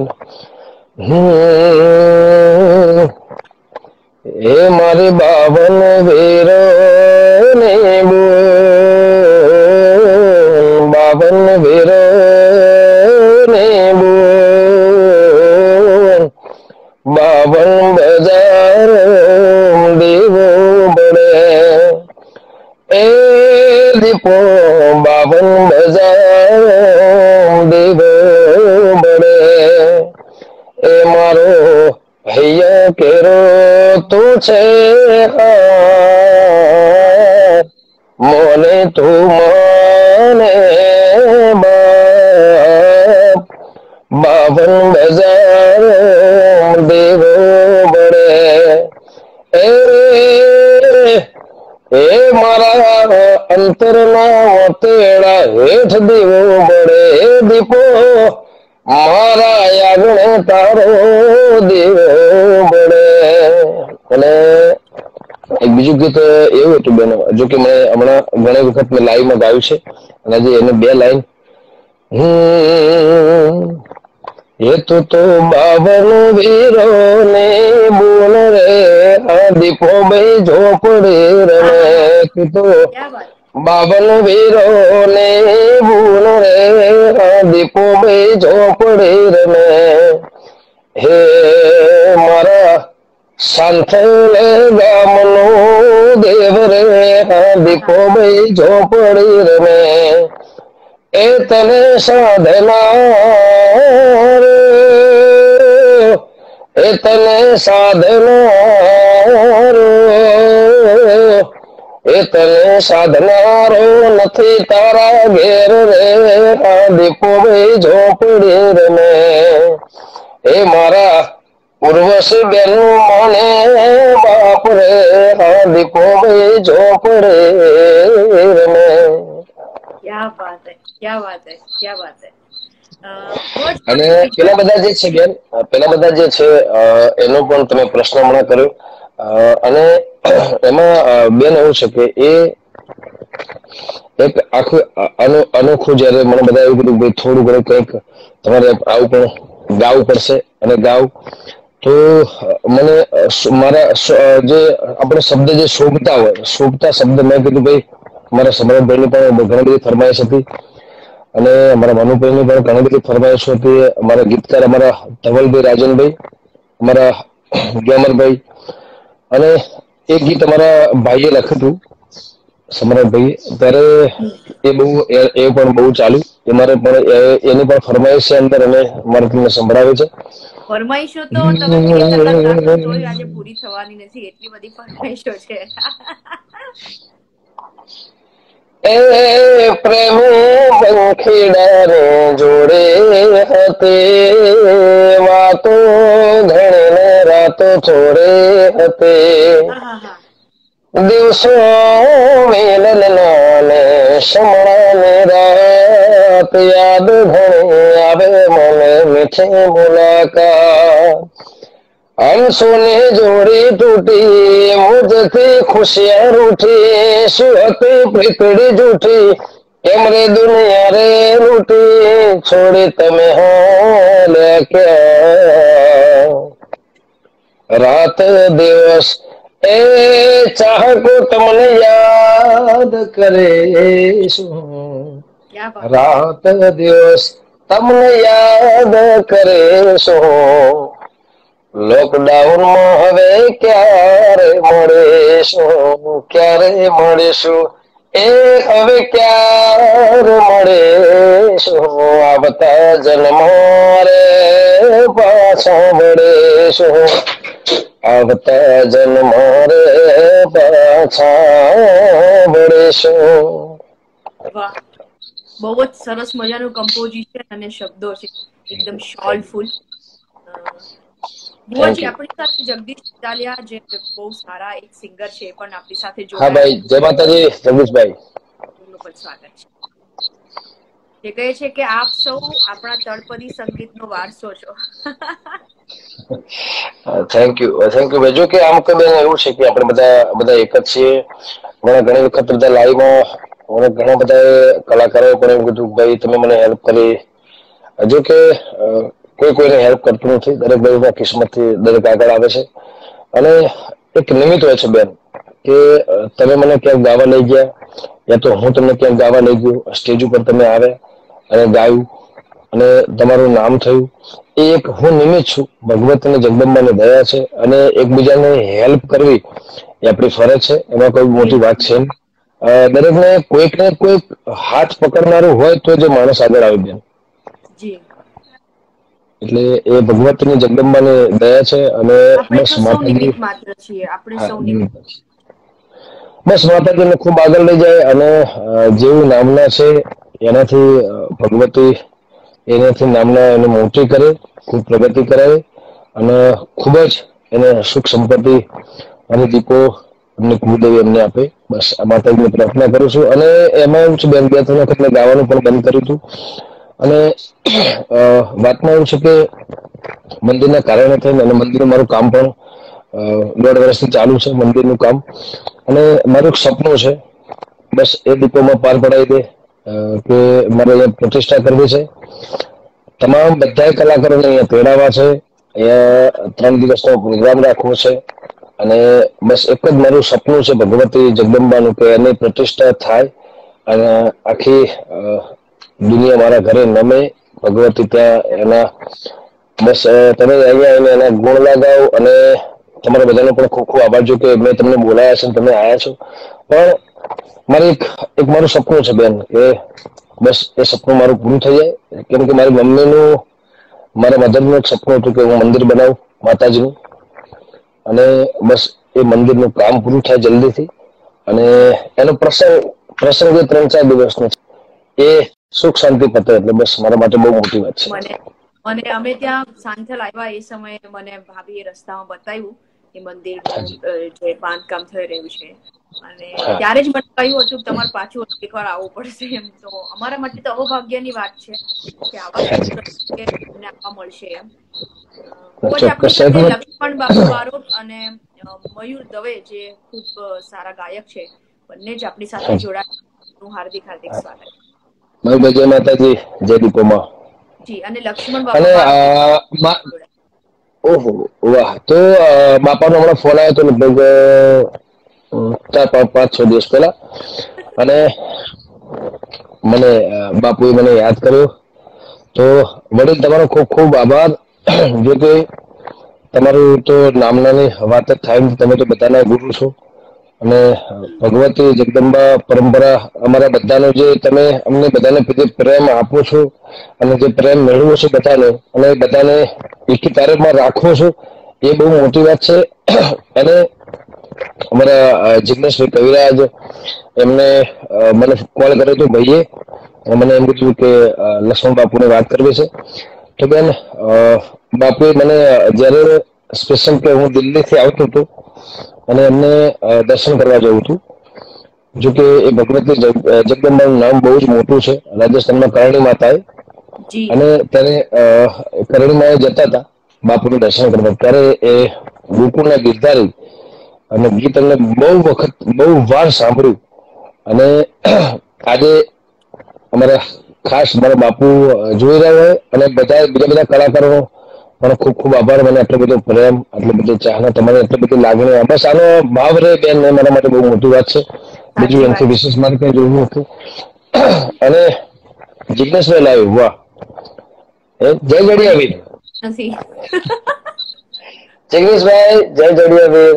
એ મારી 52 વેરો ને બોલ, 52 વેરો ને બોલ, 52 બજાર દેવો પડે, એ દીપો 52 બજાર દેવો પડે, એ મારો હૈયા કેરો તું છે, મોને તું મને બાપ, 52 બજાર દેવો પડે, એ મારા અંતરના તેડા હેઠ દેવો પડે, એ દીપો મારા આગળ તારો દેવો પડે. અને એક બીજું ગીત એવું હતું બેન, જો કે મેં હમણાં ઘણી વખત મેં લાઈવમાં ગાયું છે, અને હજી એને 2 લાઈન, એ તો 52 વીરો ને બોલ રે, દીપો ભાઈ ઝોપડી રમે, તું તો 52 વીરો ને બોલ રે, દીપો ભાઈ ઝોપડી રમે, હે મારા સાંથલ ગામનો દેવ રે, દીપો ભાઈ ઝોપડી રમે, એ તને સાધના રે, એ તને સાધના રે, એ તને સાધનારો નથી તારા ઘેર રે, દીપો ભાઈ ઝોપડી રમે. એ મારા ઉર્વશી બેન મને બાપ રે, દીપો ભાઈ ઝોપડે રમે. ક્યા વાત હે, ક્યા વાત હે, ક્યા વાત હે. અને પેલા બધા જે છે બેન, પેલા બધા જે છે એનો પણ તમે પ્રશ્ન હમણાં કર્યો, અને એમાં બેન એવું છે કે એ એક આખું અનોખું જયારે મને બધા એવું કીધું ભાઈ થોડું ઘણું કંઈક તમારે આવું પણ ગાવું પડશે, અને ગાવ તો મને મારા જે આપણે શબ્દ જે શોભતા હોય, શોભતા શબ્દ મેં કીધું ભાઈ મારા સમરણભાઈની પણ ઘણી બધી ફરમાઈશ હતી, અને અમારા મનુભાઈની પણ ઘણી બધી ફરમાઈશો હતી, અમારા ગીતકાર અમારા ધવલભાઈ રાજનભાઈ, અમારા ગ્યામરભાઈ, અને એક ગીત અમારા ભાઈએ લખ્યું હતું સમરણભાઈ, ત્યારે એ પણ બહુ ચાલ્યું. એ મારે પણ એની પણ ફરમાઈશ છે અંદર, અને મારે તમને સંભળાવે છે. ફરમાઈશો તો તમે 2 કલાક ગાશો તોય આજે પૂરી થવાની નથી, એટલી બધી ફરમાઈશો છે. એ પ્રેમી પંખીડા રે જોડે હતી વાતો, ઘણી ને રાતો જોડે હતી. દિવસો મિલનના ને સમણાની રાત, યાદ ઘણી આવે મને મીઠી મુલાકાત. હંસોની જોડી તૂટી, મુજથી ખુશિયાર રૂઠી, શું હતી પીપળી જૂઠી, કેમ રે દુનિયા રે લૂટી, છોડી તમે હાલે ક્યાં. રાત દિવસ એ ચાહકો તમને યાદ કરે શું, રાત દિવસ તમને યાદ કરે શું. લોકડાઉન માં હવે ક્યારે મળીશું, ક્યારે મળીશું, એ હવે ક્યારે મળીશું. આવતા જન્મો રે પાછા મળીશું, આવતા જન્મો રે પાછા મળીશું. વાહ, બહુ જ સરસ મજાનું કમ્પોઝિશન અને શબ્દો છે, એકદમ સોલફુલ. ભુવાજી, આપણી સાથે જગદીશ ચાલિયા જે બહુ સારા એક સિંગર છે, પણ આપણી સાથે હા ભાઈ, જય માતાજી જગદીશભાઈ. સ્વાગત છે. જે કહે છે કે આપ સૌ આપણા તળપદી સંગીતનો વારસો છો. થેન્ક યુ ભાઈ. જો કે આમ કઈ એવું છે કે આપણે બધા એક જ છીએ. ઘણી વખત બધા લાઈવમાં ઘણા બધા કલાકારો પણ એવું કીધું ભાઈ તમે મને હેલ્પ કરી. જો કે કોઈ કોઈને હેલ્પ કરતું નથી, દરેક ભાઈના કિસ્મત થી દરેક આગળ આવે છે, અને એક નિમિત્ત હોય છે બેન કે તમે મને ક્યાંક ગાવા લઈ ગયા, યા તો હું તમને ક્યાંક ગાવા લઈ ગયો, સ્ટેજ ઉપર તમે આવે અને ગાયું અને તમારું નામ થયું, એ એક હું નિમિત્ત છું. ભગવત અને જગદંબાની દયા છે, અને એકબીજાને હેલ્પ કરવી એ આપણી ફરજ છે, એમાં કોઈ મોટી વાત છે. દરેકને કોઈક ને કોઈક હાથ પકડનારું હોય તો જે માણસ આગળ આવી બેન. એટલે એ ભગવતની જગદંબાની દયા છે, અને બસ માતાજી બસ માતાજીને ખૂબ આગળ લઈ જાય, અને જેવું નામના છે એનાથી ભગવતી એનાથી નામના એને મોટી કરે, ખૂબ પ્રગતિ કરાવે, અને ખૂબ જ એને સુખ સંપત્તિ અને દીપો એમને કુળદેવી એમને આપે. બસ આ માતાજીને પ્રાર્થના કરું છું. અને એમાં એવું છે બેન, 2-3 વખત મેં ગાવાનું પણ બંધ કર્યું હતું, અને વાતમાં એવું છે કે મંદિરના કારણે થઈને, અને મંદિરનું મારું કામ પણ 1.5 વર્ષથી ચાલુ છે મંદિરનું કામ, અને મારું એક સપનું છે બસ એ દીપોમાં પાર પડાવી દે કે મારે પ્રતિષ્ઠા કરવી છે. તમામ બધા કલાકારોને અહીંયા તેડાવવા છે, અહીંયા 3 દિવસનો પ્રોગ્રામ રાખવો છે, અને બસ એક જ મારું સપનું છે ભગવતી જગદંબાનું કે એની પ્રતિષ્ઠા થાય, અને આખી દુનિયા મારા ઘરે નમે. ભગવતી ત્યાં એના બસ તમે અહીંયા આવીને એના ગુણ લગાવો, અને તમારા બધાનો પણ ખૂબ ખૂબ આભાર. જો કે મેં તમને બોલાયા છે, તમે આવ્યા છો, પણ મારે એક મારું સપનું છે બેન કે બસ એ સપનું મારું પૂરું થઈ જાય. કેમ કે મારી મમ્મીનું, મારા મધરનું એક સપનું હતું કે હું મંદિર બનાવું માતાજીનું, અને બસ એ મંદિરનું કામ પૂરું થાય જલ્દીથી, અને એનો પ્રસંગ 3-4 દિવસનો છે, એ સુખ શાંતિ પતે એટલે બસ મારા માટે બહુ મોટી વાત છે. મને અમે ત્યાં સાંથલ આવ્યા એ સમયે મને ભાભીએ રસ્તામાં બતાવ્યું એ મંદિરનું જે બાંધકામ થઈ રહ્યું છે, અને ત્યારે જ મને કહ્યું હતું કે તમારે પાછું એકવાર આવવું પડશે એમ. તો અમારા માટે તો અહોભાગ્યની વાત છે કે આવા તમને આપવા મળશે એમ. પછી આપણી સાથે લક્ષ્મણ બાપુ બારોટ અને મયુર દવે જે ખૂબ સારા ગાયક છે, બંને જ આપણી સાથે જોડાયા. હાર્દિક સ્વાગત. જય માતાજી, જય દીપોમાં. જી, અને લક્ષ્મણ બાપુ બારોટ. ઓહો વાહ. તો બાપાનો હમણાં ફોન આવ્યો હતો લગભગ 4-5-6 દિવસ પહેલા, અને મને બાપુએ મને યાદ કર્યો. તો વડીલ તમારો ખૂબ ખૂબ આભાર. જો કે તમારું તો નામનાની વાત જ થાય, તમે તો બધાના ગુરુ છો, અને ભગવતી જગદંબા પરંપરા અમારા બધાનો જે તમે અમને બધાને પ્રેમ આપો છો, અને જે પ્રેમ મેળવો છો બધાને, અને બધાને એકી તારેમાં રાખો છો, એ બહુ મોટી વાત છે. અને અમારા જિગ્નેશભાઈ કવિરાજ, એમને મને કોલ કર્યો હતો ભાઈએ, મને એમ કીધું કે લક્ષ્મણ બાપુને વાત કરવી છે. તો બેન, બાપુએ મને જયારે સ્પેશિયલ કે હું દિલ્હીથી આવતો હતો અને એમને દર્શન કરવા જવું હતું. જોકે એ ભગવતી જગદંબાનું નામ બહુ જ મોટું છે રાજસ્થાનમાં, કરણી માતા, અને ત્યારે કરણીમાં જતા હતા બાપુનું દર્શન કરવા. ત્યારે એ ગોકુળના ગીરધારી અને ગીત અમને બહુ વાર સાંભળ્યું, અને આજે અમારા ખાસ મારા બાપુ જોઈ રહ્યા હોય, અને બીજા બધા કલાકારો પણ ખૂબ ખૂબ આભાર. મને આટલો બધો પ્રેમ, આટલો બધો ચાહના, તમારી આટલી બધી લાગણી, બસ આનો ભાવ રહે બેન, મારા માટે બહુ મોટી વાત છે. બીજું એનાથી વિશેષ મારે કઈ જોયું હતું. અને જિગ્નેશભાઈ લાવ્યું, વાહ, જય જડિયાવીર. જિગ્નેશભાઈ જય જડિયાવીર.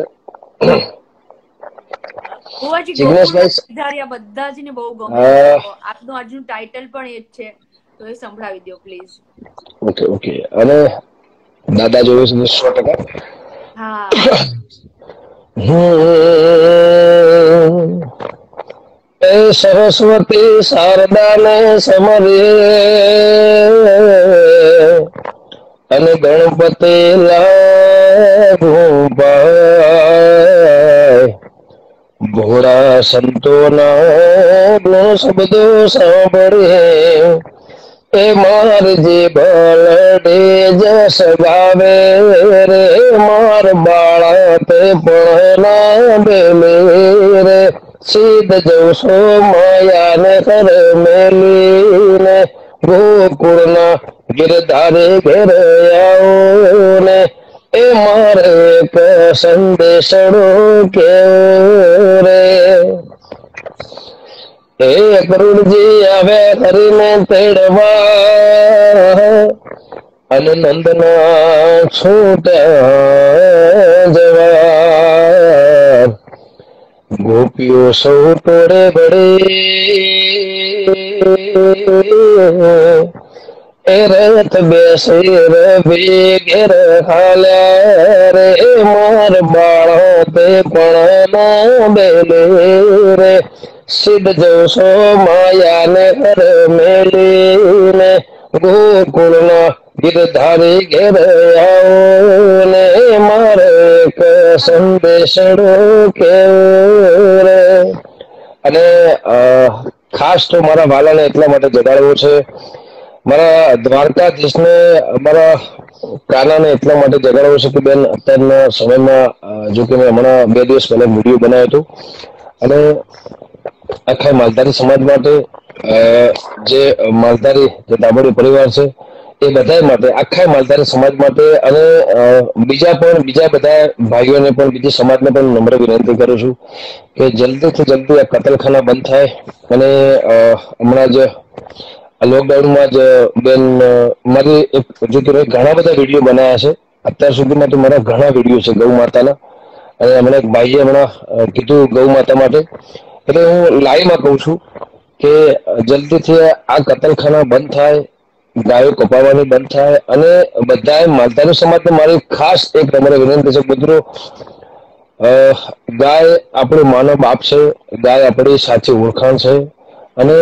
જિગ્નેશભાઈ બધા જ ને બહુ ગમે. આપનું આજનું ટાઇટલ પણ એ જ છે, તો એ સંભળાવી દો પ્લીઝ. Okay okay. અને દાદા જોયું છે 100%. હા. એ સરસ્વતી શારદાને સમરે, અને ગણપતિ લાગુ પાય, ભોળા સંતોના શબ્દો સાંભળે, એ માર જે બલડે જસ ગાવે રે, માર બાળા તે પણ બેલે રે, સીધ જવશો માયાને કર મેલીને, ગોકુળના ગિરધારે ઘેર આવો ને, એ મારે એક સંદેશડો કેવો રે. એ ગરુડજી આવે કરીને તેડવા, અને નંદના છૂટ્યા જવા, ગોપીઓ સૌ ટોળે બળી, એ રથ બેસી રવિ ઘેર હાલ્યા રે, માર બાળો તે પણ ના બેલે રે, સિદ્ધ જવશો માયાને ઘર મેલીને, ગોકુળના ગિરધારી ઘેર આવો ને, મારે એક સંદેશડો કેવો રે. અને ખાસ તો મારા વાલાને એટલા માટે જગાડવો છે, મારા દ્વારકાધીશને, અમારા કાનાને એટલા માટે જગાડવો છે કે બેન, અત્યારના સમયમાં, જો કે મેં હમણાં 2 દિવસ પહેલા વિડીયો બનાવ્યો હતો, અને આખા માલધારી સમાજ માટે, જે માલધારી જે દાબોડી પરિવાર છે એ બધા માટે, આખા માલધારી સમાજ માટે, અને બીજા બધા ભાઈઓને પણ, બીજી સમાજને પણ નમ્ર વિનંતી કરું છું કે જલ્દીથી જલ્દી આ કતલખાના બંધ થાય. અને હમણાં જ લોકડાઉનમાં જ બેન મારી જો કે ઘણા બધા વિડીયો બનાવ્યા છે અત્યાર સુધીમાં, તો મારા ઘણા વિડીયો છે ગૌ માતાના, અને હમણાં એક ભાઈએ હમણાં કીધું ગૌ માતા માટે, એટલે હું લાઈવમાં કહું છું કે જલ્દીથી આ કતલખાના બંધ થાય, ગાયો કપાવવાની બંધ થાય અને બધાએ માલધારી સમાજને મારી ખાસ એક નમ્ર વિનંતી છે મિત્રો, ગાય આપણું માનવ બાપ છે, ગાય આપણી સાચી ઓળખાણ છે અને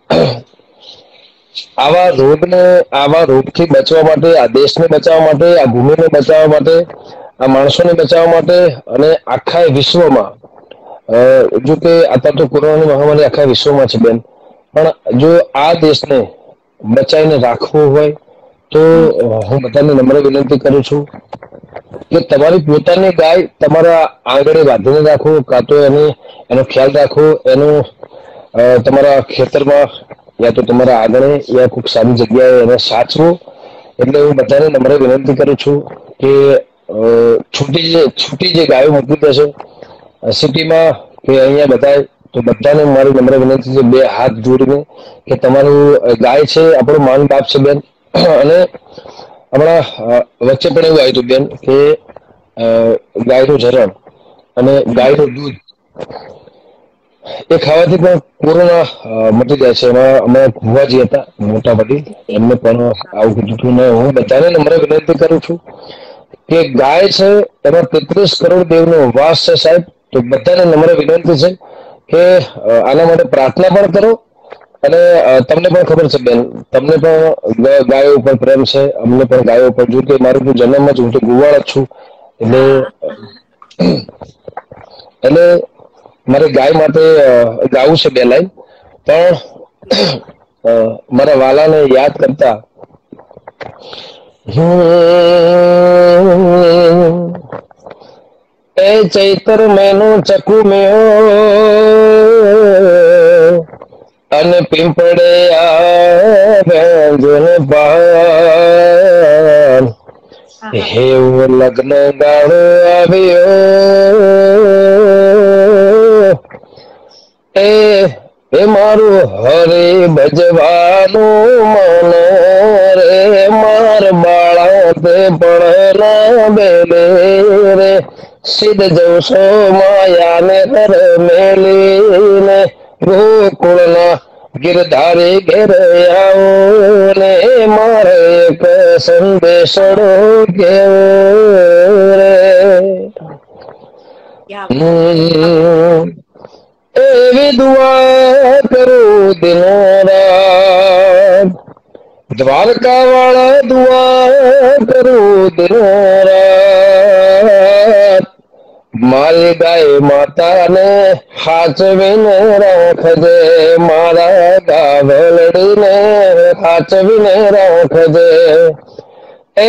આવા રોગથી બચવા માટે, આ દેશને બચાવવા માટે, આ ભૂમિને બચાવવા માટે, આ માણસોને બચાવવા માટે અને આખા વિશ્વમાં જો કે અત્યારે તો કોરોનાની મહામારી આખા વિશ્વમાં છે બેન, પણ જો આ દેશને બચાવીને રાખવું હોય તો હું બધાને નમ્ર વિનંતી કરું છું કે તમારી પોતાની ગાય તમારા આંગણે બાંધીને રાખો, કાં તો એનો ખ્યાલ રાખો, એનું તમારા ખેતરમાં યા તો તમારા આંગણે યા ખૂબ સારી જગ્યાએ એને સાચવો. એટલે હું બધાને નમ્ર વિનંતી કરું છું કે છૂટી જે ગાયો મૂકી દેશે સિટીમાં કે અહીંયા બધા, તો બધાને મારી નમ્ર વિનંતી છે બે હાથ જોડીને કે તમારું ગાય છે આપણું માન બાપ છે બેન. અને હમણાં વચ્ચે પણ એવું આવ્યું હતું બેન કે ગાયનું ઝરણ અને ગાયનું દૂધ એ ખાવાથી પણ કોરોના મટી જાય છે. એમાં અમે ભુવાજી હતા મોટા વડીલ, એમને પણ આવું કીધું હતું ને હું બધાને નમ્ર વિનંતી કરું છું કે ગાય છે એમાં 33 કરોડ દેવનો વાસ છે સાહેબ. તો બધાને નમ્ર વિનંતી છે કે આના માટે પ્રાર્થના પણ કરો. અને તમને પણ ખબર છે બેન, તમને પણ ગાયો ઉપર પ્રેમ છે, અમને પણ ગાયો ઉપર. જો કે મારું તો જન્મ જ, હું તો ગુવાળ જ છું, એટલે મારે ગાય માટે ગાવું છે બે લાઈન. પણ મારા વાલાને યાદ કરતા એ ચૈતર મહિનો ચકુ મેં અને પીંપળે આવ્યો પાન હેવો લગ્ન ગાળો આવ્યો એ મારું હરે ભજવાનું મન રે માર બાળા તે પડના બેલે રે સિદ્ધ જવસો માયાને હર મેલીને ગોકુળના ગિરધારી ઘેર આવો ને મારે એક સંદેશડો કેવો રે. એવી દુઆ કરું દિનો રાત, દ્વારકા વાળા દુઆ કરું દિનો રાત, મારી ગાય માતાને હાચવીને રાખજે, મારા ગાવલડીને હાચવીને રાખજે. એ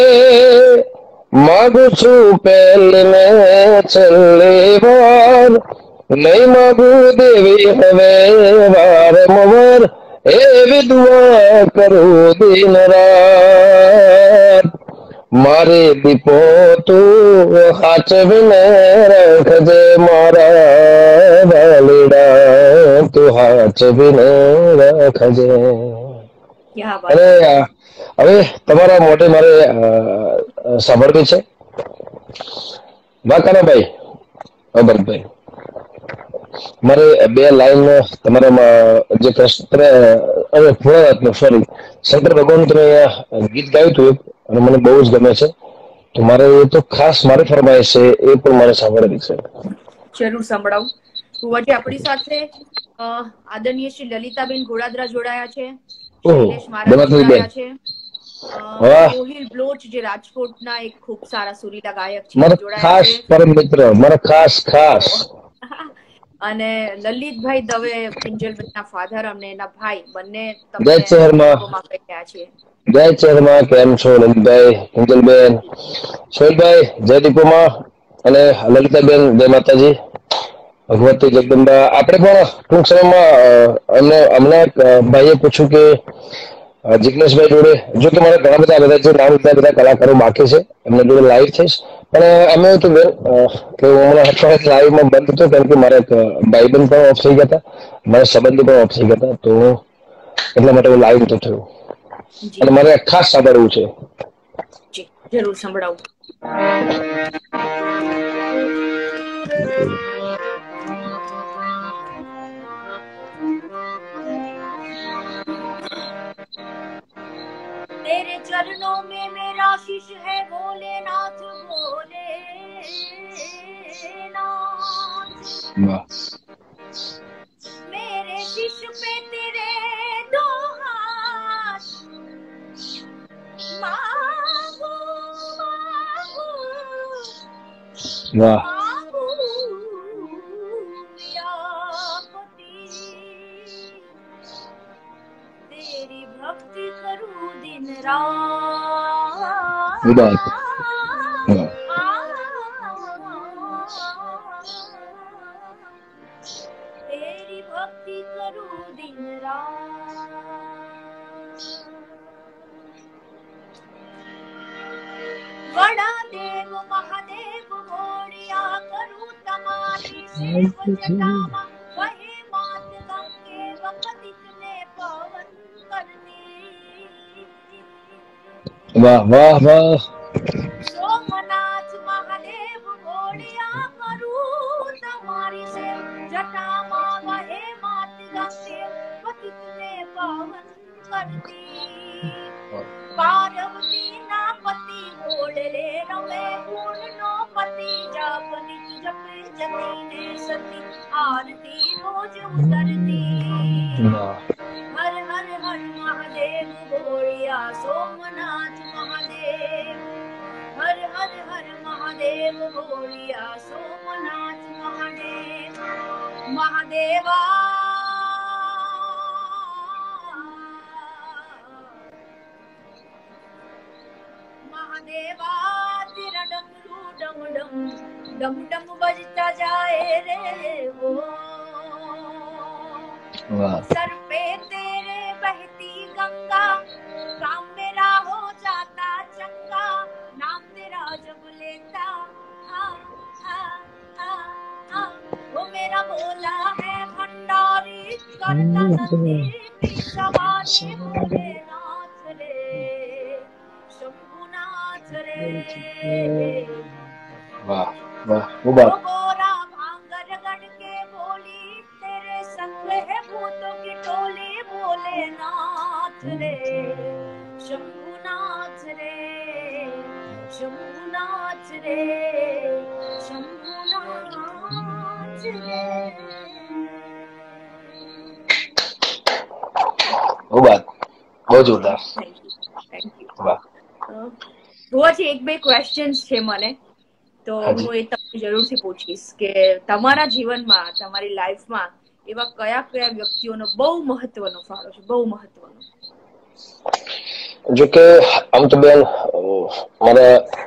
માગું છું પહેલી ને છેલ્લી વાર, નહીં માગું દેવી હવે વારંવાર, એવી દુઆ કરું દિન રાત, મારી દીપો તું હાચવીને રાખજે, મારા વાલીડા તું હાચવીને રાખજે. અરે હવે તમારા મોઢે મારે સાંભળવી છે વાકાનાભાઈ, અમરભાઈ, મારે બે લાઈન તમારા જે કૃષ્ણ ભોળાનાથનું સોરી શંકર ભગવાન તમે ગીત ગાયું હતું અને મને બહુ જ ગમે છે, તો મારે એ તો ખાસ મારી ફરમાઈશ છે, એ પણ મારે સાંભળવી છે. જરૂર સંભળાવું. ભુવાજી આપણી સાથે આદરણીય શ્રી લલિતાબેન ઘોડાદરા જોડાયા છે, શૈલેષ મહારાજ જોડાયા છે, ગોહિલ બ્લોચ જે રાજકોટના એક ખૂબ સારા સુરીલા ગાયક છે જોડાયા છે, પરમ મિત્ર મારા ખાસ અને લલિતભાઈ દવે કિંજલબેનના ફાધર અને એના ભાઈ બંને જય શહેરમાં કહી રહ્યા છે. જય શહેરમાં કેમ છો લલિતભાઈ, કિંજલબેન, સોહિલભાઈ જય દીપોમાં અને લલિતાબેન જય માતાજી, ભગવતી જગદંબા. આપણે પણ ટૂંક સમયમાં હમણાં ભાઈએ પૂછ્યું કે જિગ્નેશભાઈ જોડે, જો કે મારે ઘણા બધા જે નામ બધા કલાકારો બાકી છે એમના જોડે લાઈવ થઈશ, પણ અમે એવું હતું બેન કે હું હમણાં અઠવાડિયે લાઈવમાં બંધ હતો કારણ કે મારા ભાઈબંધ પણ ઓફ થઈ ગયા હતા, મારા સંબંધી પણ ઓફ થઈ ગયા હતા, તો એટલા માટે હું લાઈવ તો થયું અને મારે ખાસ સાંભળવું છે. જરૂર સંભળાવું. तेरे चरणों में मेरा शीश है भोलेनाथ भोलेनाथ। मेरे शीश पे तेरे दो हाथ मांगू मांगू तेरी भक्ति करूं दिन रात। तेरी भक्ति करूं दिन रात। बड़ा देव महादेव मोरिया करूं तमारी सेव जटामा वही मात गंगे वपतित ने पवन कर दी। वाह वाह वाह। सोमनाथ महादेव मोरिया करूं तमारी सेव जटामा वही मात गंगे वपतित ने पवन कर दी। पार्वती ना पति बोले रमे पूर्ण नो पति जापनि जपे जति ने सती आरती रोज उतरती। हर हर हर महादेव बोलिया सोमनाथ महादेव। हर हर हर महादेव बोलिया सोमनाथ महादेव। महादेवा महादेवा तेरा डमरू डम डम डम डम बजता जाए रे वो। सर पे तेरे बहती गंगा काम मेरा हो जाता चंगा। नाम तेरा जब लेता वो मेरा भोला है भंडारी करता नंदी सवारी भोलेनाथ रे शंभुनाथ रे। वाह वाह वो बात। गोरा भांगर गढ़ के बोली तेरे संग है भूतों की टोली भोलेनाथ रे शंभुनाथ रे शंभुनाथ रे शंभुनाथ रे। वो बात बहुत जोरदार। Thank you. वाह। ભુવાજી એક બે ક્વેશ્ચન્સ છે મને તો હું એ તમને જરૂરથી પૂછીશ કે તમારા જીવનમાં તમારી લાઈફમાં એવા કયા કયા વ્યક્તિઓનો બહુ મહત્વનો ફાળો છે બહુ મહત્વનો? જો કે આમ તો બેન મારા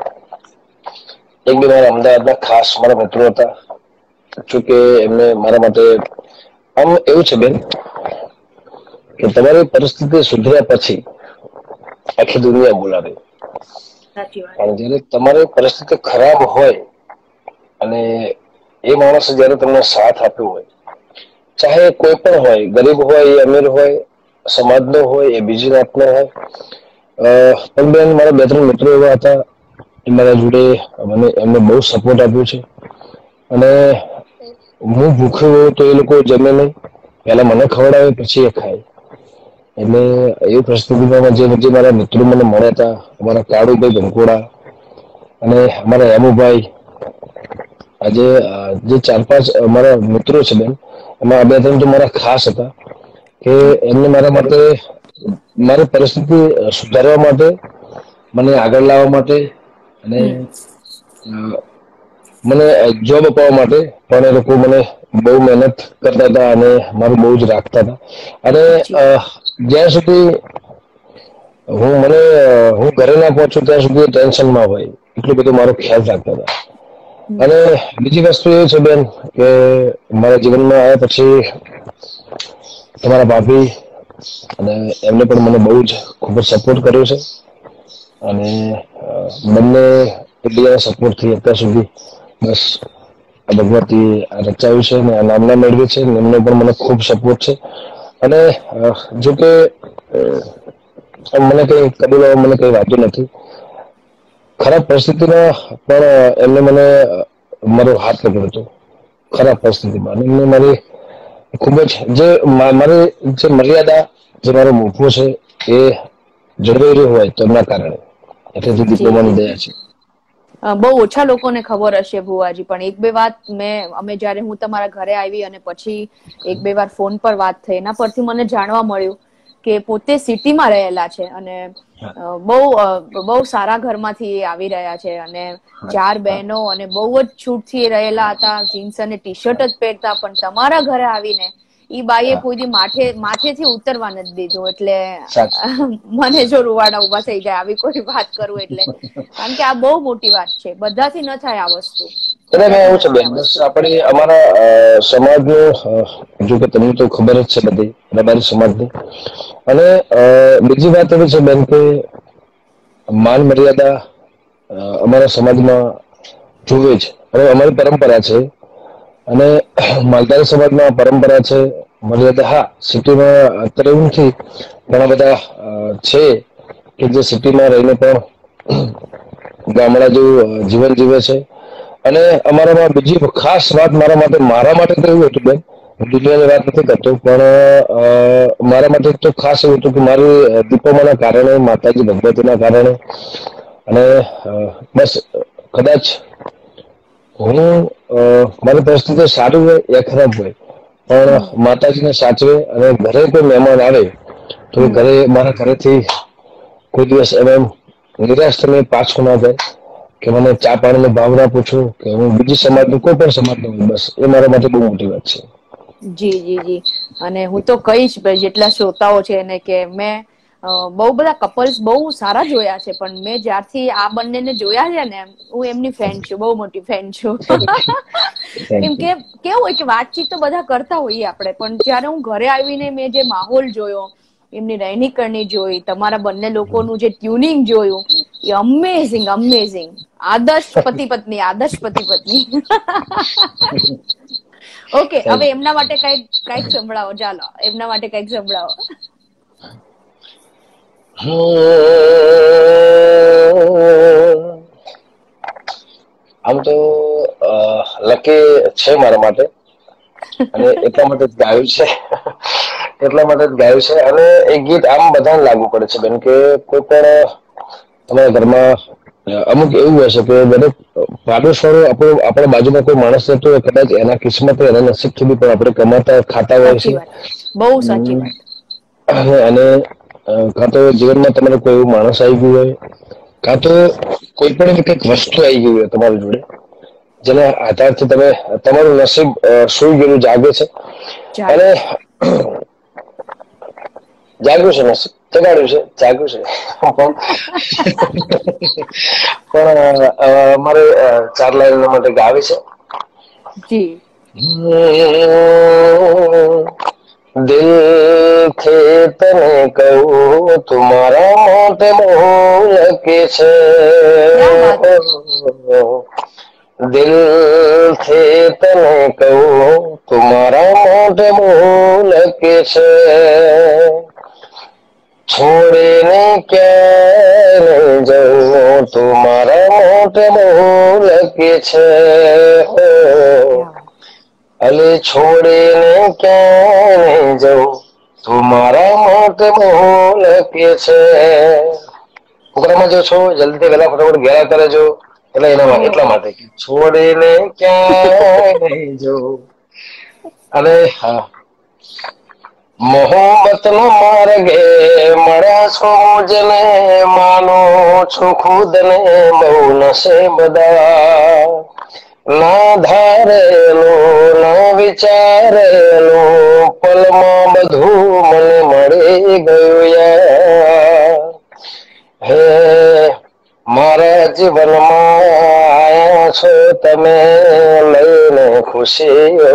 એક બે મારા અમદાવાદના ખાસ મારા મિત્રો હતા જો કે એમને મારા માટે આમ એવું છે બેન કે તમારી પરિસ્થિતિ સુધર્યા પછી આખી દુનિયા બોલાવે। પણ જયારે તમારી પરિસ્થિતિ ખરાબ હોય અને એ માણસ જયારે તમને સાથ આપ્યો હોય ચાહે કોઈ પણ હોય ગરીબ હોય એ અમીર હોય સમાજનો હોય એ બીજી જાતનો હોય પણ બેન મારા બે ત્રણ મિત્રો એવા હતા એ મારા જોડે મને એમને બહુ સપોર્ટ આપ્યો છે અને હું ભૂખ્યો હોઉં તો એ લોકો જમે નહીં પહેલા મને ખવડાવે પછી એ ખાય। એટલે એ પરિસ્થિતિમાં જે મારા મિત્રો મને મળ્યા હતા અમારા કાળુભાઈ ગંકોડા અને અમારા હેમુભાઈ આજે જે ચાર પાંચ અમારા મિત્રો છે બેન એમાં બે ત્રણ તો મારા ખાસ હતા કે એમને મારા માટે મારી પરિસ્થિતિ સુધારવા માટે મને આગળ લાવવા માટે અને મને જોબ અપાવવા માટે પણ એ લોકો મને બહુ મહેનત કરતા હતા અને મારું બહુ જ રાખતા હતા અને જ્યાં સુધી હું ઘરે ના પહોંચું ત્યાં સુધી ટેન્શનમાં હોય એટલું બધું મારો ખ્યાલ રાખતા હતા। અને બીજી વસ્તુ એ છે બેન કે મારા જીવનમાં આવ્યા પછી તમારા ભાભી અને એમને પણ મને બહુ જ ખૂબ જ સપોર્ટ કર્યો છે અને બંને એકબીજાના સપોર્ટથી અત્યાર સુધી બસ આ ભગવતી રચાયું છે અને આ નામના મેળવી છે એમનો પણ મને ખૂબ સપોર્ટ છે અને જો કે મને કઈ કબૂલવા મને કઈ વાંધો નથી ખરાબ પરિસ્થિતિમાં પણ એમને મને મારો હાથ પકડ્યો હતો ખરાબ પરિસ્થિતિમાં અને એમને મારી ખૂબ જ જે મારી જે મર્યાદા જે મારો મોભો છે એ જળવાઈ રહ્યો હોય તો એમના કારણે, એટલે જે ડિપ્લોમાની દયા છે. બહુ ઓછા લોકોને ખબર હશે ભુવાજી, પણ એક બે વાત અમે જયારે હું તમારા ઘરે આવી અને પછી એક બે વાર ફોન પર વાત થઈ, એના પરથી મને જાણવા મળ્યું કે પોતે સિટીમાં રહેલા છે અને બહુ સારા ઘરમાંથી આવી રહ્યા છે અને 4 બહેનો અને બહુ જ છૂટથી રહેલા હતા, જીન્સ અને ટી શર્ટ જ પહેરતા, પણ તમારા ઘરે આવીને ઈ બાઈએ કોઈ દી માથેથી ઉતરવા નથી દીધું. એટલે મને જો રૂવાડા ઉભા થઈ જાય આવી કોઈ વાત કરું એટલે, કારણ કે આ બહુ મોટી વાત છે, બધાથી ન થાય આ વસ્તુ. એટલે મેં એવું છે બેન, બસ આપણે અમારા સમાજનું, જો કે તમને તો ખબર જ છે બધી રબારી સમાજની, અને બીજી વાત એવી છે બેન કે માન મર્યાદા અમારા સમાજમાં જુએ છે, અને અમારી પરંપરા છે, અને માલધારી સમાજમાં પરંપરા છે મર્યાદા. હા, સિટીમાં અત્યારે એવું નથી, ઘણા બધા છે કે જે સિટીમાં રહીને પણ ગામડા જેવું જીવન જીવે છે. અને અમારામાં બીજી ખાસ વાત મારા માટે તો એવું હતું બેન, દુનિયાની વાત નથી કરતો, પણ મારા માટે તો ખાસ એવું હતું કે મારી ડિપ્લોમાના કારણે, માતાજી ભગવતીના કારણે, અને બસ કદાચ હું મારી પરિસ્થિતિ સારી હોય યા ખરાબ હોય, પણ માતાજીને સાચવે, અને ઘરે કોઈ મહેમાન આવે તો ઘરે મારા ઘરેથી કોઈ દિવસ એમ નિરાશ થઈને પાછું ના જાય, કે મને ચા પાણીનો ભાવ ના પૂછું, કે હું બીજી સમાજનું કોઈ પણ સમાજનો હોય, બસ એ મારા માટે બહુ મોટી વાત છે. જી જી જી. અને હું તો કહીશ જેટલા શ્રોતાઓ છે એને કે મેં બહુ બધા કપલ્સ બહુ સારા જોયા છે, પણ મેં જ્યારથી આ બંનેને જોયા છે ને, હું એમની ફેન છું, બહુ મોટી ફેન છું. કેમ કે કેવું હોય કે વાતચીત તો બધા કરતા હોઈએ આપણે, પણ જયારે હું ઘરે આવીને મેં જે માહોલ જોયો, એમની રહેણી કરણી જોઈ, તમારા બંને લોકોનું જે ટ્યુનિંગ જોયું, એ અમેઝિંગ અમેઝિંગ. આદર્શ પતિ પત્ની, આદર્શ પતિ પત્ની. ઓકે, હવે એમના માટે કઈક સંભળાવો, ચાલો એમના માટે કઈક સંભળાવો. આમ તો લકી છે મારા માટે, અને એટલા માટે જ ગાયું છે, એટલા માટે જ ગાયું છે. અને એ ગીત આમ બધાને લાગુ પડે છે બેન, કે કોઈ પણ તમારા ઘરમાં અમુક એવું હશે કે દરેક પાડોશ વાળો આપણા બાજુમાં કોઈ માણસ રહેતો હોય, કદાચ એના કિસ્મત એના નસીબ સુધી પણ આપણે કમાતા ખાતા હોય છે. સાચી વાત, બહુ સાચી વાત. અને કાં તો જીવનમાં તમારે કોઈ એવું માણસ આવી ગયું હોય, કાં તો કોઈ પણ એવી કંઈક વસ્તુ આવી ગઈ હોય તમારી જોડે, જેના આધારથી તમારું નસીબ સુઈ ગયેલું જાગે છે, અને જાગ્યું છે નસીબ, જગાડ્યું છે, જાગ્યું છે. પણ અમારે 4 લાઈન માટે ગાવી છે. જી. દિલ थे तने कहूँ तुम्हारा मोट मोल के છે, દિલ थे तने कहूँ तुम्हारा मोट मोल के છે, छोड़ने क्या नहीं जाऊँ तुम्हारा मोट मोल के છે, अले छोड़ने क्या नहीं जाऊँ तुम्हारा मोट मोल के છે. છોકરામાં જો છો જલ્દી વેલા ફટાફટ ઘેરા કરે જો, એટલે એટલા માટે છોડીને ક્યાંય નહીં જો. અને હા, મોહબ્બત નો માર્ગે મળ્યા છો મુજને, માનો છો ખુદ ને બહુ નસીબદાર, ના ધારેલું ના વિચારેલું પલમાં બધું મને મળી ગયું યાર. હે મારા જીવનમાં આયા છો તમે, લઈને ખુશીઓ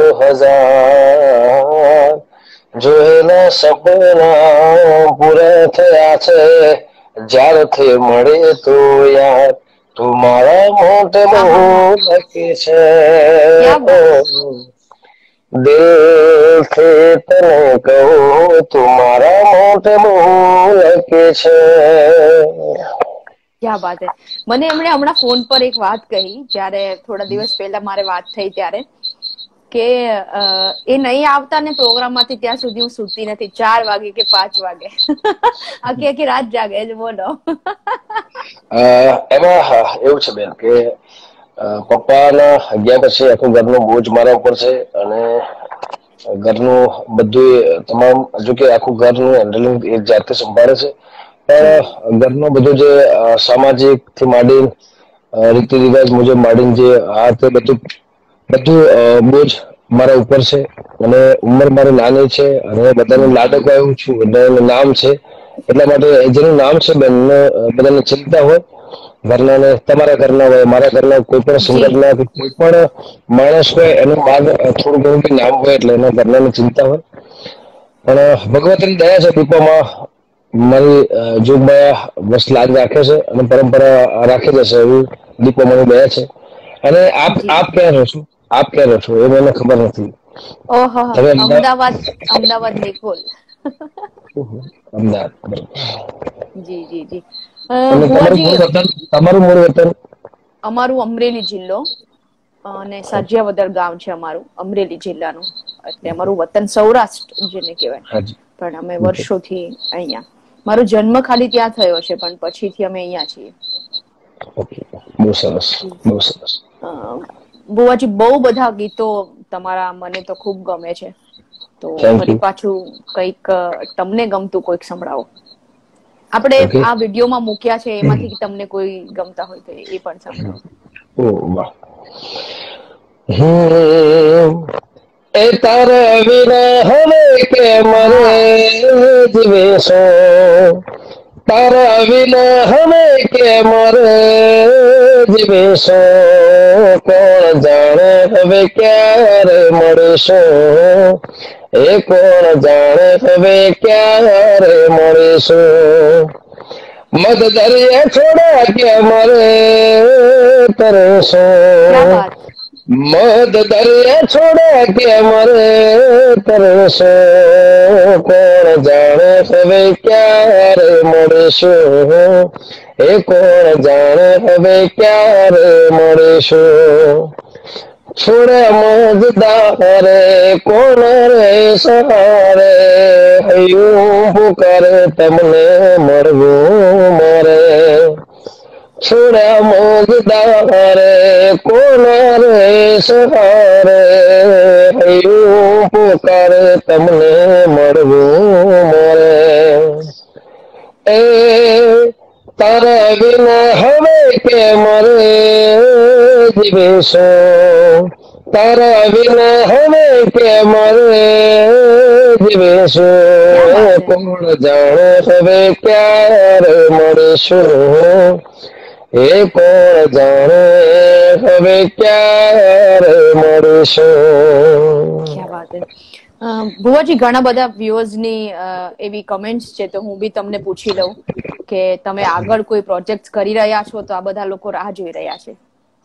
હજાર, જોયેલા સપના પૂરા થયા છે, જ્યારથી મળે તો યાર તું મારા મોટે મોલ કે છે, દિલથી તને કહું તું મારા મોટે મોલ કે છે. ક્યા બાત હે. મને એમણે હમણાં ફોન પર એક વાત કહી, જયારે થોડા દિવસ પહેલા મારે વાત થઈ ત્યારે, કે એ નહીં આવતા ને પ્રોગ્રામ માંથી ત્યાં સુધી હું સૂતી નથી. 4 વાગે કે 5 વાગે આખી આખી રાત જાગે છે. બોલો. એમાં એવું છે બેન કે પપ્પાના ગયા પછી આખું ઘરનો બોજ મારા ઉપર છે અને ઘરનું બધું તમામ જો કે આખું ઘરનું હેન્ડલિંગ એક જાતે સંભાળે છે, પણ ઘરનું બધું જે સામાજિક થી માંડીને રીતિ રિવાજ મુજબ માંડીને જે આ તે બધું બોજ મારા ઉપર છે અને ઉંમર મારી નાની છે અને બધાને લાડક આવ્યું છું એટલે એનું નામ છે, એટલા માટે જેનું નામ છે બેન બધાને ચિંતા હોય ઘરના ને, તમારા ઘરના હોય, મારા ઘરના કોઈ પણ સિંગરના કોઈ પણ માણસ હોય એનું બાદ થોડું ઘણું બી નામ હોય એટલે એના ઘરનાની ચિંતા હોય. પણ ભગવતીની દયા છે, દીપામાં મારી જોગમાયા બસ લાજ રાખે છે અને પરંપરા રાખી જશે એવી દીપામાની દયા છે. અને આપ ક્યાં રહો છો? આપ ક્યાં રહો છો એ મને ખબર નથી. ઓહો, અમદાવાદ નિકોલ. અમદાવાદ. જી જી જી. તમારું મૂળ વતન? અમારું અમરેલી જિલ્લો અને સાજિયાવદર ગામ છે અમારું, અમરેલી જિલ્લાનું. એટલે અમારું વતન સૌરાષ્ટ્ર જેને કહેવાય, પણ અમે વર્ષોથી અહીંયા. મારો જન્મ ખાલી ત્યાં થયો છે, પણ પછીથી અમે અહીંયા છીએ. બહુ સરસ, બહુ સરસ. બુવાજી, બહુ બધા ગીતો તમારા મને તો ખૂબ ગમે છે, તો ફરી પાછું કંઈક તમને ગમતું કોઈક સંભળાવો. આપણે આ વિડીયોમાં મૂક્યા છે એમાંથી તમને કોઈ ગમતા હોય તો એ પણ સાંભળો. એ તારા વિના હવે કે મરે જીવેશો, તારા વિના હવે કે મરે જીવેશો, કોણ જાણે હવે ક્યારે મળીશું, એ કોણ જાણે હવે ક્યારે મળીશું, મદ દરિયા છોડા કે મરે તરસો, મદ દરિયા છોડા કે મરે તરસો, કોણ જાણે હવે ક્યારે મળીશું, એ કોણ જાણે હવે ક્યારે મળીશું, છોડ્યા મજદારે કોણ રે સહારે, હૈયું પુકારે તમને મળવું મારે, છોડ્યા મજદારે કોણ રે સહારે, હૈયું પુકારે તમને મળવું મારે, એ તારા વિના હવે કે મરે જીવેશો, તારા વિના હવે કે મરે જીવેશો, કોણ જાણે હવે ક્યારે મળીશું, એ કોણ જાણે હવે ક્યારે મળીશું. ક્યા વાત હે. ભુવાજી, ઘણા બધા વ્યુઅર્સ ની એવી કમેન્ટ્સ છે, તો હું બી તમને પૂછી લઉં કે તમે આગળ કોઈ પ્રોજેક્ટ કરી રહ્યા છો તો આ બધા લોકો રાહ જોઈ રહ્યા છે.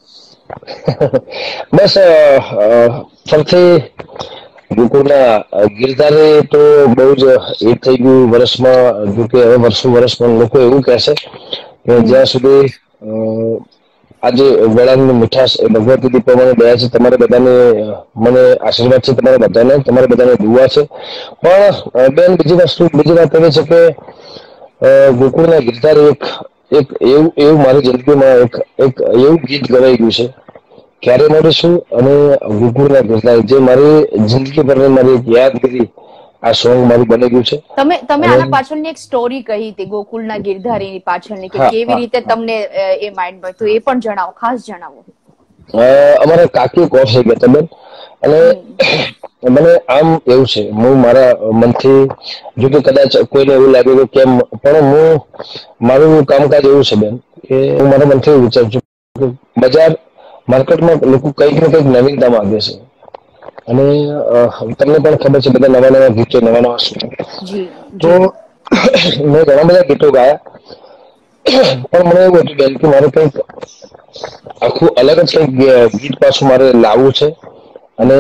બસ ફરીથી ગોકુળના ગિરધારી તો બહુ જ એ થઈ ગયું વર્ષમાં, જો કે હવે વર્ષમાં લોકો એવું કહેશે કે જ્યાં સુધી આજે વેળાની મીઠાશ એ ભગવતી દીપામાની દયા છે, તમારે બધાને મને આશીર્વાદ છે, તમારા બધાને, તમારે બધાને દુઆ છે. પણ બેન બીજી વાત એવી છે કે ગોકુળના ગિરધારી એક એવું મારી જિંદગીમાં એક એવું ગીત ગવાઈ ગયું છે, ક્યારે મળીશું અને ગોકુળના ગિરધારી, જે મારી જિંદગી ભરની મારી એક યાદગીરી આ સોંગ મારું બની ગયું છે. તમે આના પાછળની એક સ્ટોરી કહી હતી ગોકુળના ગિરધારીની પાછળની, કે કેવી રીતે તમને એ માઇન્ડમાં, તો એ પણ જણાવો, ખાસ જણાવો. અમારા કાકી કોર્સ થઈ ગયા બેન, અને મને આમ એવું છે, હું મારા મનથી, જો કે કદાચ કોઈને એવું લાગે કે કેમ, પણ મારું કામકાજ એવું છે બેન કે હું મારા મનથી એવું વિચારું છું કે બજાર માર્કેટમાં લોકો કંઈક ને કંઈક નવીનતા માંગે છે, અને તમને પણ ખબર છે બધા નવા ગીતો, નવા તો મેં ઘણા બધા ગીતો ગાયા, પણ મને એવું હતું બેન કે મારે કંઈક આખું અલગ જ કંઈક ગીત પાછું મારે લાવવું છે. અને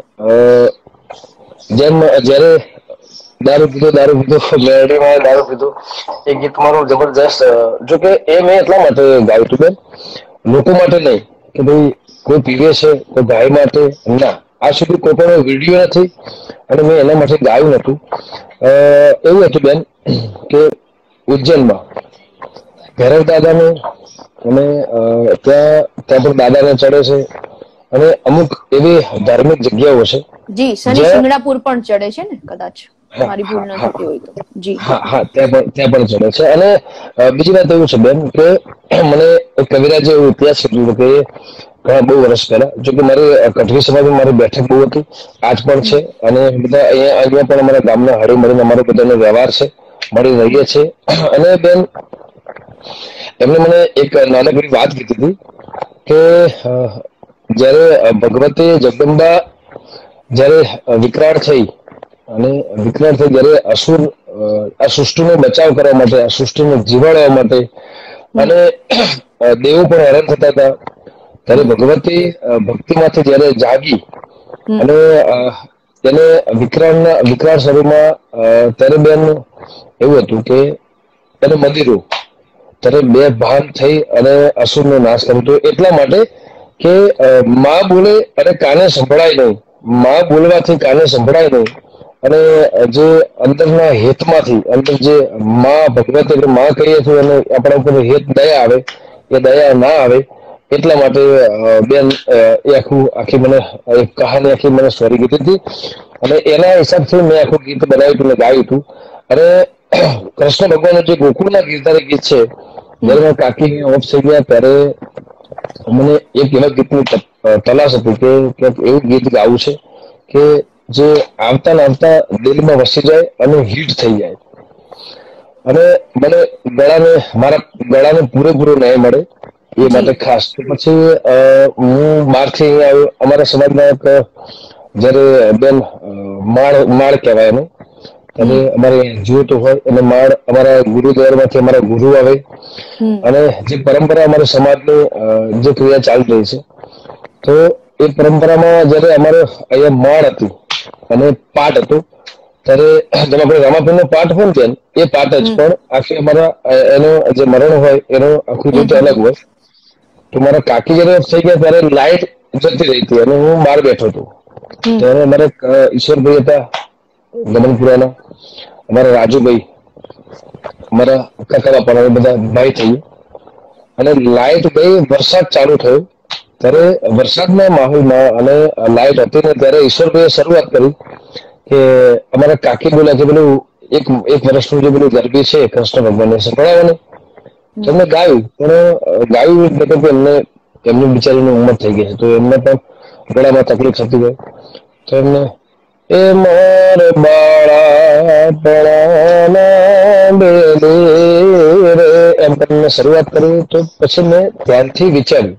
જેમ જયારે દારૂ પીધો મેરડીમાં દારૂ પીધો એ ગીત મારું જબરજસ્ત, જોકે એ મેં એટલા માટે ગાયું હતું બેન, લોકો માટે નહીં કે ભાઈ કોઈ પીવે છે કોઈ ભાઈ માટે ના, આ સુધી કોઈ પણ વિડીયો નથી અને મેં એના માટે ગાયું નતું. એવું હતું બેન કે ઉજ્જૈનમાં ભૈરવ દાદાનું અને ત્યાં પણ દાદાને ચડે છે અને અમુક એવી ધાર્મિક જગ્યાઓ છે જી, શનિ સિંગણાપુર પણ ચડે છે ને કદાચ, મારી ભૂલ ન થતી હોય તો. જી હા, ત્યાં પણ ચડે છે. અને બીજી વાત એવું છે બેન કે મને કવિરાજે એવું ઇતિહાસ કીધું કે ઘણા બહુ વર્ષ પહેલા, જો કે મારી કઠવી સમાજમાં મારી બેઠક બહુ હતી, આજ પણ છે. અને બધા અહીંયા પણ અમારા ગામના હળી મળીને અમારો બધાનો વ્યવહાર છે, મળી રહીએ છીએ. અને બેન એમને મને એક નાનકડી વાત કીધી હતી કે જયારે ભગવતી જગદંબા જયારે વિકરાળ થઈ અને વિકરાળ થઈ જયારે અસુર આ સૃષ્ટિનો બચાવ કરવા માટે, આ સૃષ્ટિને જીવાડવા માટે અને દેવો પણ હેરાન થતા હતા, ત્યારે ભગવતી ભક્તિમાંથી જયારે જાગી અને તેને વિકરાળ શરીરમાં ત્યારે બેન એવું હતું કે તેને મદિરો ત્યારે બે ભાન થઈ અને અસુરનો નાશ કર્યો હતો. એટલા માટે કે માં બોલે અને કાને સંભળાય નહીં, માં બોલવાથી કાને સંભળાય નહીં, અને જે અંદરના હેતમાંથી અંદર જે માં ભગવત એટલે માં કહીએ છીએ અને આપણા ઉપર હેત દયા આવે, એ દયા ના આવે એટલા માટે બેન એ આખી મને એક કહાની આખી મને સ્ટોરી કીધી હતી. અને એના હિસાબથી મેં આખું ગીત બનાવ્યું હતું ને ગાયું હતું. અને કૃષ્ણ ભગવાનનું જે ગોકુળના ગીરધારી ગીત છે, જયારે મારા કાકી ઓફ થઈ ગયા ત્યારે મને એક એવા ગીતની તલાશ હતી કે ક્યાંક એવું ગીત ગાવું છે કે જે આવતા ને આવતા દિલમાં વસી જાય અને હિટ થઈ જાય. અને મને મારા ગળાને પૂરેપૂરો ન્યાય મળે એ માટે ખાસ. તો પછી હું બહારથી અહીંયા આવ્યો. અમારા સમાજના એક જયારે બેન માળ કહેવાય એને, અને અમારે જ્યોત હોય અને માળ અમારા ગુરુદ્વારમાંથી અમારા ગુરુ આવે અને જે પરંપરા અમારા સમાજની જે ક્રિયા ચાલી રહી છે, તો એ પરંપરામાં જયારે અમારે અહીંયા માળ હતી અને પાઠ હતું, ત્યારે જેમ આપણે રામાપીર નો પાઠ હોય ને બેન, એ પાઠ જ પણ આખી અમારા એનું જે મરણ હોય એનું આખું રીતે અલગ હોય. તો મારા કાકી જયારે થઈ ગયા ત્યારે લાઈટ જતી રહી હતી અને હું બહાર બેઠો હતો. ત્યારે અમારે ઈશ્વરભાઈ હતા દમનપુરાના, અમારા રાજુભાઈ, અમારા કાકા બાપા બધા ભાઈ થયું અને લાઈટ ગઈ, વરસાદ ચાલુ થયો. ત્યારે વરસાદના માહોલમાં અને લાઈટ હતી ને ત્યારે ઈશ્વરભાઈએ શરૂઆત કરી કે અમારા કાકી બોલ્યા કે પેલું એક વર્ષનું જે પેલું ગરબી છે કૃષ્ણ ભગવાનને સંભળાવવાનું. એમને ગાયું, પણ ગાયું એટલે કે એમની બિચારીની ઉંમર થઈ ગઈ છે, તો એમને પણ ગળામાં તકલીફ થતી ગઈ. તો એમને એ મોર બાળા પળાના બેલી રે એમ કરીને શરૂઆત કરી. તો પછી મેં ધ્યાનથી વિચાર્યું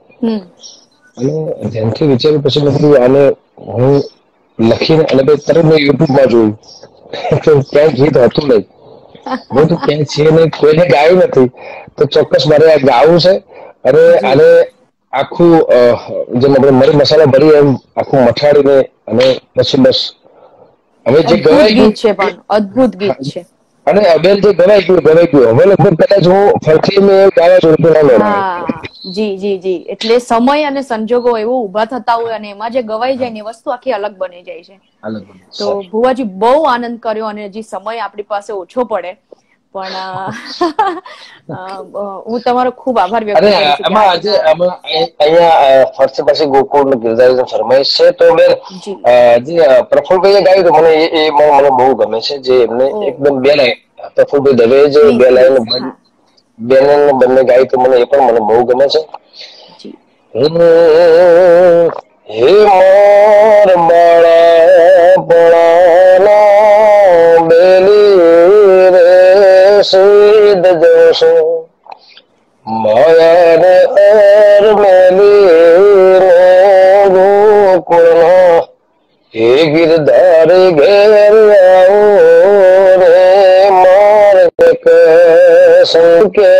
અને ધ્યાનથી વિચાર્યું પછી મેં કીધું આને હું લખીને અને તરત મેં યુટ્યુબમાં જોયું તો ક્યાંય ગીત હતું નહીં. મેં તો ક્યાંય છે નહીં, કોઈને ગાયું નથી, તો ચોક્કસ મારે આ ગાવું છે. અને આને આખું જેમ આપણે મરી મસાલા ભરી એમ આખું મઠાડીને અને પછી બસ હવે જે ગવાઈ ગયું છે, પણ અદ્ભુત ગીત છે. અને અબેલ જે ગવાઈ ગયું હવે લગભગ કદાચ હું ફરીથી મેં ગાવા જોડતો ના મેળવ્યો. જી જી જી, એટલે સમય અને સંજોગો એવું ઉભા થતા હોય અને એમાં જે ગવાઈ જાય ને એ વસ્તુ આખી અલગ બની જાય છે. તો ભુવાજી બહુ આનંદ કર્યો અને હજી સમય આપણી પાસે ઓછો પડે પણ હું તમારો ખૂબ આભાર વ્યક્ત કરું છું. અહીંયા ફરતી પાછી ગોકુળ ગિરધારી ફરમાઈશ છે. તો બેન જે પ્રફુલભાઈએ ગાયું તો મને મને બહુ ગમે છે, જે એમને એકદમ બે લાઈન પ્રફુલભાઈ દવે જે બે લાઈન બેન બંને ગાય તો મને એ પણ મને બહુ ગમે છે. હે મોર બાળા પળાના બેલી રે સીધ જોશો માયા રે અર મેલી રે ગોકુળના હે ગિરધારી ઘેર આવો રે માર સંકે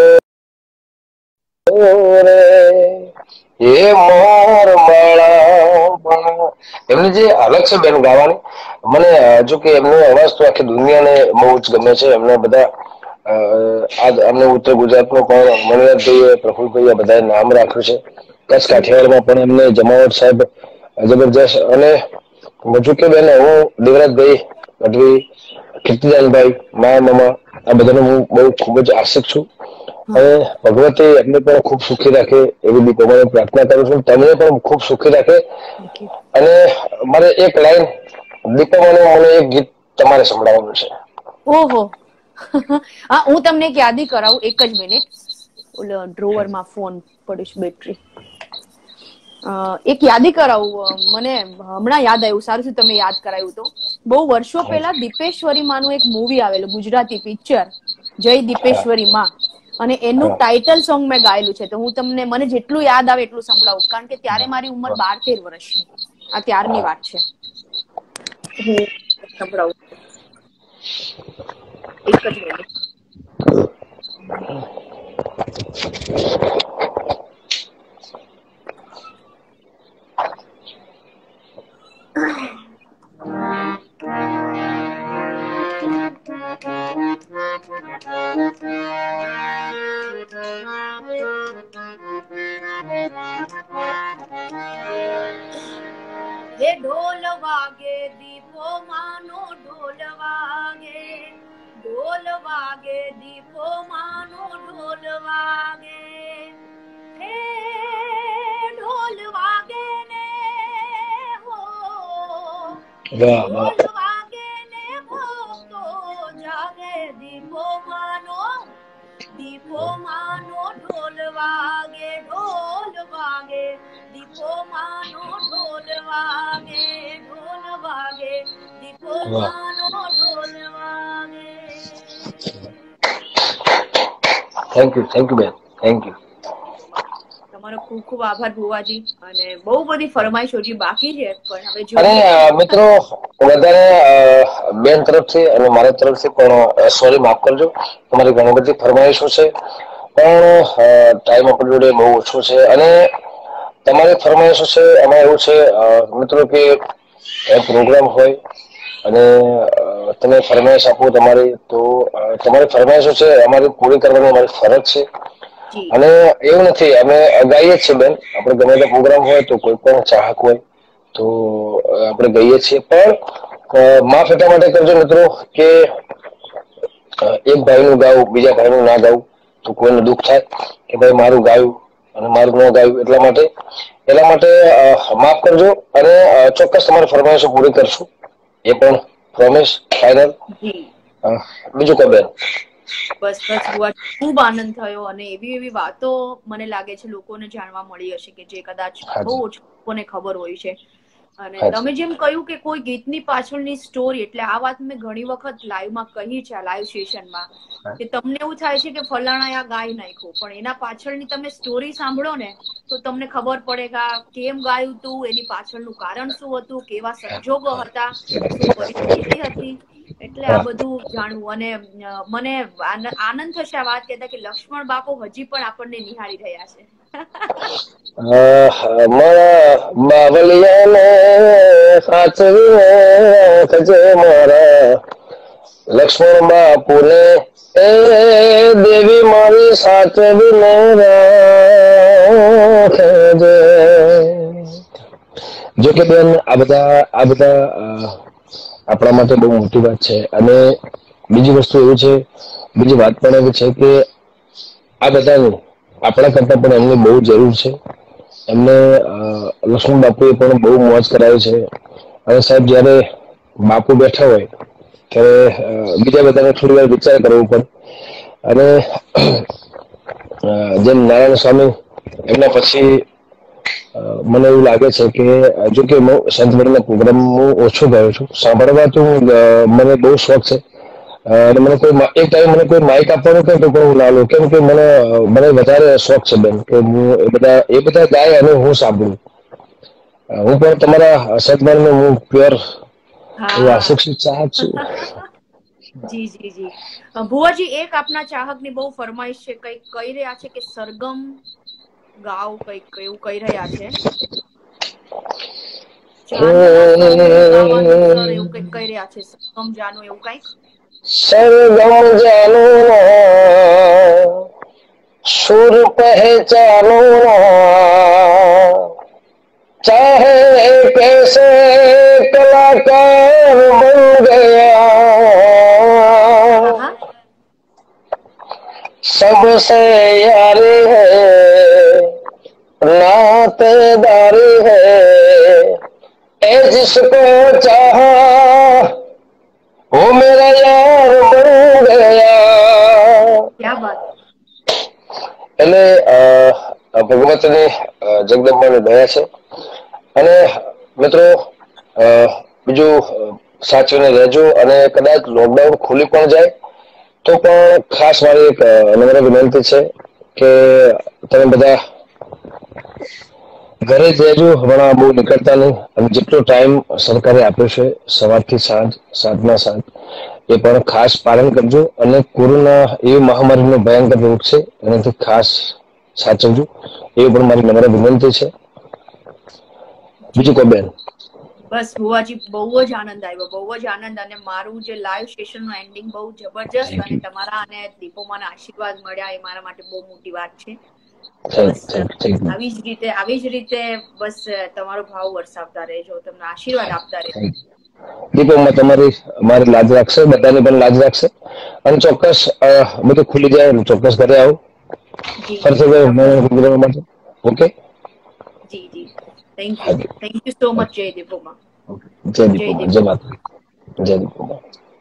રે એ મોર બાળા. એમની જે અલગ છે બેન ગાવાની, મને જો કે એમનો અવાજ તો આખી દુનિયાને બહુ જ ગમે છે. એમને બધા અમને ઉત્તર ગુજરાતનું પણ મણિયારભાઈએ પ્રફુલભાઈએ બધાએ નામ રાખ્યું છે. કચ્છ કાઠિયાવાડમાં પણ એમને જમાવટ સાહેબ જબરજસ્ત. અને જો કે બેન હું દેવરાજભાઈ ગઢવી, કીર્તિદાનભાઈ, માયા મામા આ બધાનો હું બહુ ખૂબ જ આશિક છું. અને ભગવતી એમને પણ ખૂબ સુખી રાખે એવી દીપોમાં પ્રાર્થના કરું છું. તમને પણ ખૂબ સુખી રાખે. અને મારે એક લાઈન દીપોમાં મને એક ગીત તમારે સંભળાવવાનું છે. ઓહો. હા, હું તમને એક યાદી કરાવું, એક જ મિનિટ. ઓલો ડ્રોવરમાં ફોન પડીશ, બેટરી. એક યાદી કરાવું, મને હમણાં યાદ આવ્યું. સારું છે તમે યાદ કરાવ્યું. તો બહુ વર્ષો પહેલા દીપેશ્વરી માનું એક મૂવી આવેલું, ગુજરાતી પિક્ચર, જય દીપેશ્વરી માં. અને એનું ટાઇટલ સોંગ મેં ગાયેલું છે. તો હું તમને, મને જેટલું યાદ આવે એટલું સંભળાવું, કારણ કે ત્યારે મારી ઉંમર 12-13 વર્ષની. આ ત્યારની વાત છે. હું સંભળાવું, એક જ મિનિટ. હે ઢોલ વાગે દીપો માનો, ઢોલ વાગે, ઢોલ વાગે દીપો માનો, ઢોલ વાગે. હે ઢોલ વાગે ને હો, ઢોલ વાગે ને ભક્તો જાગે, દીપો માનો, દીપો માનો, ઢોલ વાગે, ઢોલ વાગે, દીપો માનો, ઢોલ વાગે, ઢોલ વાગે, દીપો માનો, ઢોલ વાગે. થેન્ક યુ બેન, થેન્ક યુ. તમારો ખૂબ ખૂબ આભાર ભુવાજી. અને બહુ બધી ફરમાઈશો હજી બાકી છે, પણ હવે અને મિત્રો વધારે બેન તરફથી અને મારા તરફથી પણ સોરી, માફ કરજો. તમારી ઘણી બધી ફરમાઈશો છે, પણ ટાઈમ આપણી જોડે બહુ ઓછો છે. અને તમારી ફરમાઈશો છે, એમાં એવું છે મિત્રો કે પ્રોગ્રામ હોય અને તમે ફરમાઈશ આપો તમારી, તો તમારી ફરમાઈશો છે અમારી પૂરી કરવાની અમારી ફરજ છે. અને એવું નથી, અમે ગાઈએ છીએ બેન, આપણે ગમે તે પ્રોગ્રામ હોય તો કોઈ પણ ચાહક હોય તો આપણે ગઈએ છીએ. પણ માફ એટલા માટે કરજો મિત્રો કે એક ભાઈનું ગાવું, બીજા ભાઈનું ના ગાવું તો કોઈને દુઃખ થાય કે ભાઈ મારું ગાયું અને મારું ન ગાયું. એટલા માટે માફ કરજો. અને ચોક્કસ તમારી ફરમાઈશો પૂરી કરશું, એ પણ પ્રોમિસ, ફાઇનલ. બીજું કહો બેન. બસ બસ બુઆ, ખૂબ આનંદ થયો. અને એવી એવી વાતો મને લાગે છે લોકોને જાણવા મળી હશે કે જે કદાચ બહુ ઓછા લોકોને ખબર હોય છે. અને તમે જેમ કહ્યું કે કોઈ ગીતની પાછળની સ્ટોરી, એટલે આ વાત મેં ઘણી વખત લાઈવમાં કહી છે, આ લાઈવ સેશનમાં, કે તમને એવું થાય છે કે ફલાણા આ ગાઈ નાખ્યું, પણ એના પાછળની તમે સ્ટોરી સાંભળો ને તો તમને ખબર પડે કે આ કેમ ગાયું તું, એની પાછળનું કારણ શું હતું, કેવા સંજોગો હતા, શું પરિસ્થિતિ હતી. એટલે આ બધું જાણવું. અને મને આનંદ થશે આ વાત કહેતા કે લક્ષ્મણ બાપુ હજી પણ આપણને નિહાળી રહ્યા છે. મારા બાવલિયાને સાચવીને રાખજે, મારા લક્ષ્મણ બાપુને એ દેવી મારી સાચવીને રાખજે. જો કે બેન આ બધા આપણા માટે બહુ મોટી વાત છે. અને બીજી વસ્તુ એવી છે, બીજી વાત પણ એવી છે કે આ બધાની આપણા કરતા પણ એમને બહુ જરૂર છે. એમને લક્ષ્મણ બાપુએ પણ બહુ મોજ કરાવી છે. અને સાહેબ જયારે બાપુ બેઠા હોય ત્યારે બીજા બધાને થોડી વાર વિચાર કરવો પડે. અને જેમ નારાયણ સ્વામી, એમના પછી મને એવું લાગે છે કે જો કે હું સંતવાણીના પ્રોગ્રામ હું ઓછો ગયો છું, સાંભળવા તો મને બહુ શોખ છે. અને મને કોઈ એક ટાઈમ મને કોઈ માઇક આપવાનું કહે તો પણ હું ના લઉં, કેમ કે મને વધારે શોખ છે બેન કે હું એ બધા ગાય અને હું સાંભળું. હું પણ તમારા સદમાનનો હું પ્યોર આશિક ચાહક છું. જી જી જી. ભુવાજી, એક આપના ચાહકની બહુ ફરમાઈશ છે, કઈક કહી રહ્યા છે કે સરગમ ગાવ, કઈક એવું કહી રહ્યા છે. ગાવાનું સર એવું કઈક કહી રહ્યા છે, સરગમ જાનું એવું કઈક. સરગમ જાનું સુર પહેચાનો, ચાહે सबसे यारी है, नातेदारी है, ए जिसको चाहा वो मेरा यार बन गया. क्या बात. એટલે ભગવતની જગદંબાની દયા છે. અને મિત્રો બીજું સાચવીને રહેજો, અને કદાચ લોકડાઉન ખુલી પણ જાય તો પણ ખાસ મારી એક નમ્ર વિનંતી છે કે તમે બધા ઘરે જ રહેજો. હમણાં બહુ નીકળતા નહીં, અને જેટલો ટાઈમ સરકારે આપ્યો છે સવારથી સાંજ 7 ના 7 એ પણ ખાસ પાલન કરજો. અને કોરોના એવી મહામારીનો ભયંકર રોગ છે, એનાથી ખાસ સાચવજો, એ પણ મારી નમ્ર વિનંતી છે. બીજું કહો બેન. બસ ભુવાજી, બહુ જ આનંદ આવ્યો, બહુ જ આનંદ. અને મારું જે લાઈવ સેશન નું એન્ડિંગ બહુ જબરજસ્ત, અને તમારા અને દીપોમાના આશીર્વાદ મળ્યા એ મારા માટે બહુ મોટી વાત છે. આવી જ રીતે બસ તમારો ભાવ વરસાવતા રહેજો, તમને આશીર્વાદ આપતા રહેજો. દીપોમાં તમારી મારી લાજ રાખશે, બધાની પણ લાજ રાખશે. અને ચોક્કસ બધું ખુલી જાય ચોક્કસ ઘરે આવો ફરશે. ઓકે જી જી, થેન્ક યુ સો મચ. જય દીપોમાં. જય દીપોમાં. જય માતા. જય દીપોમાં.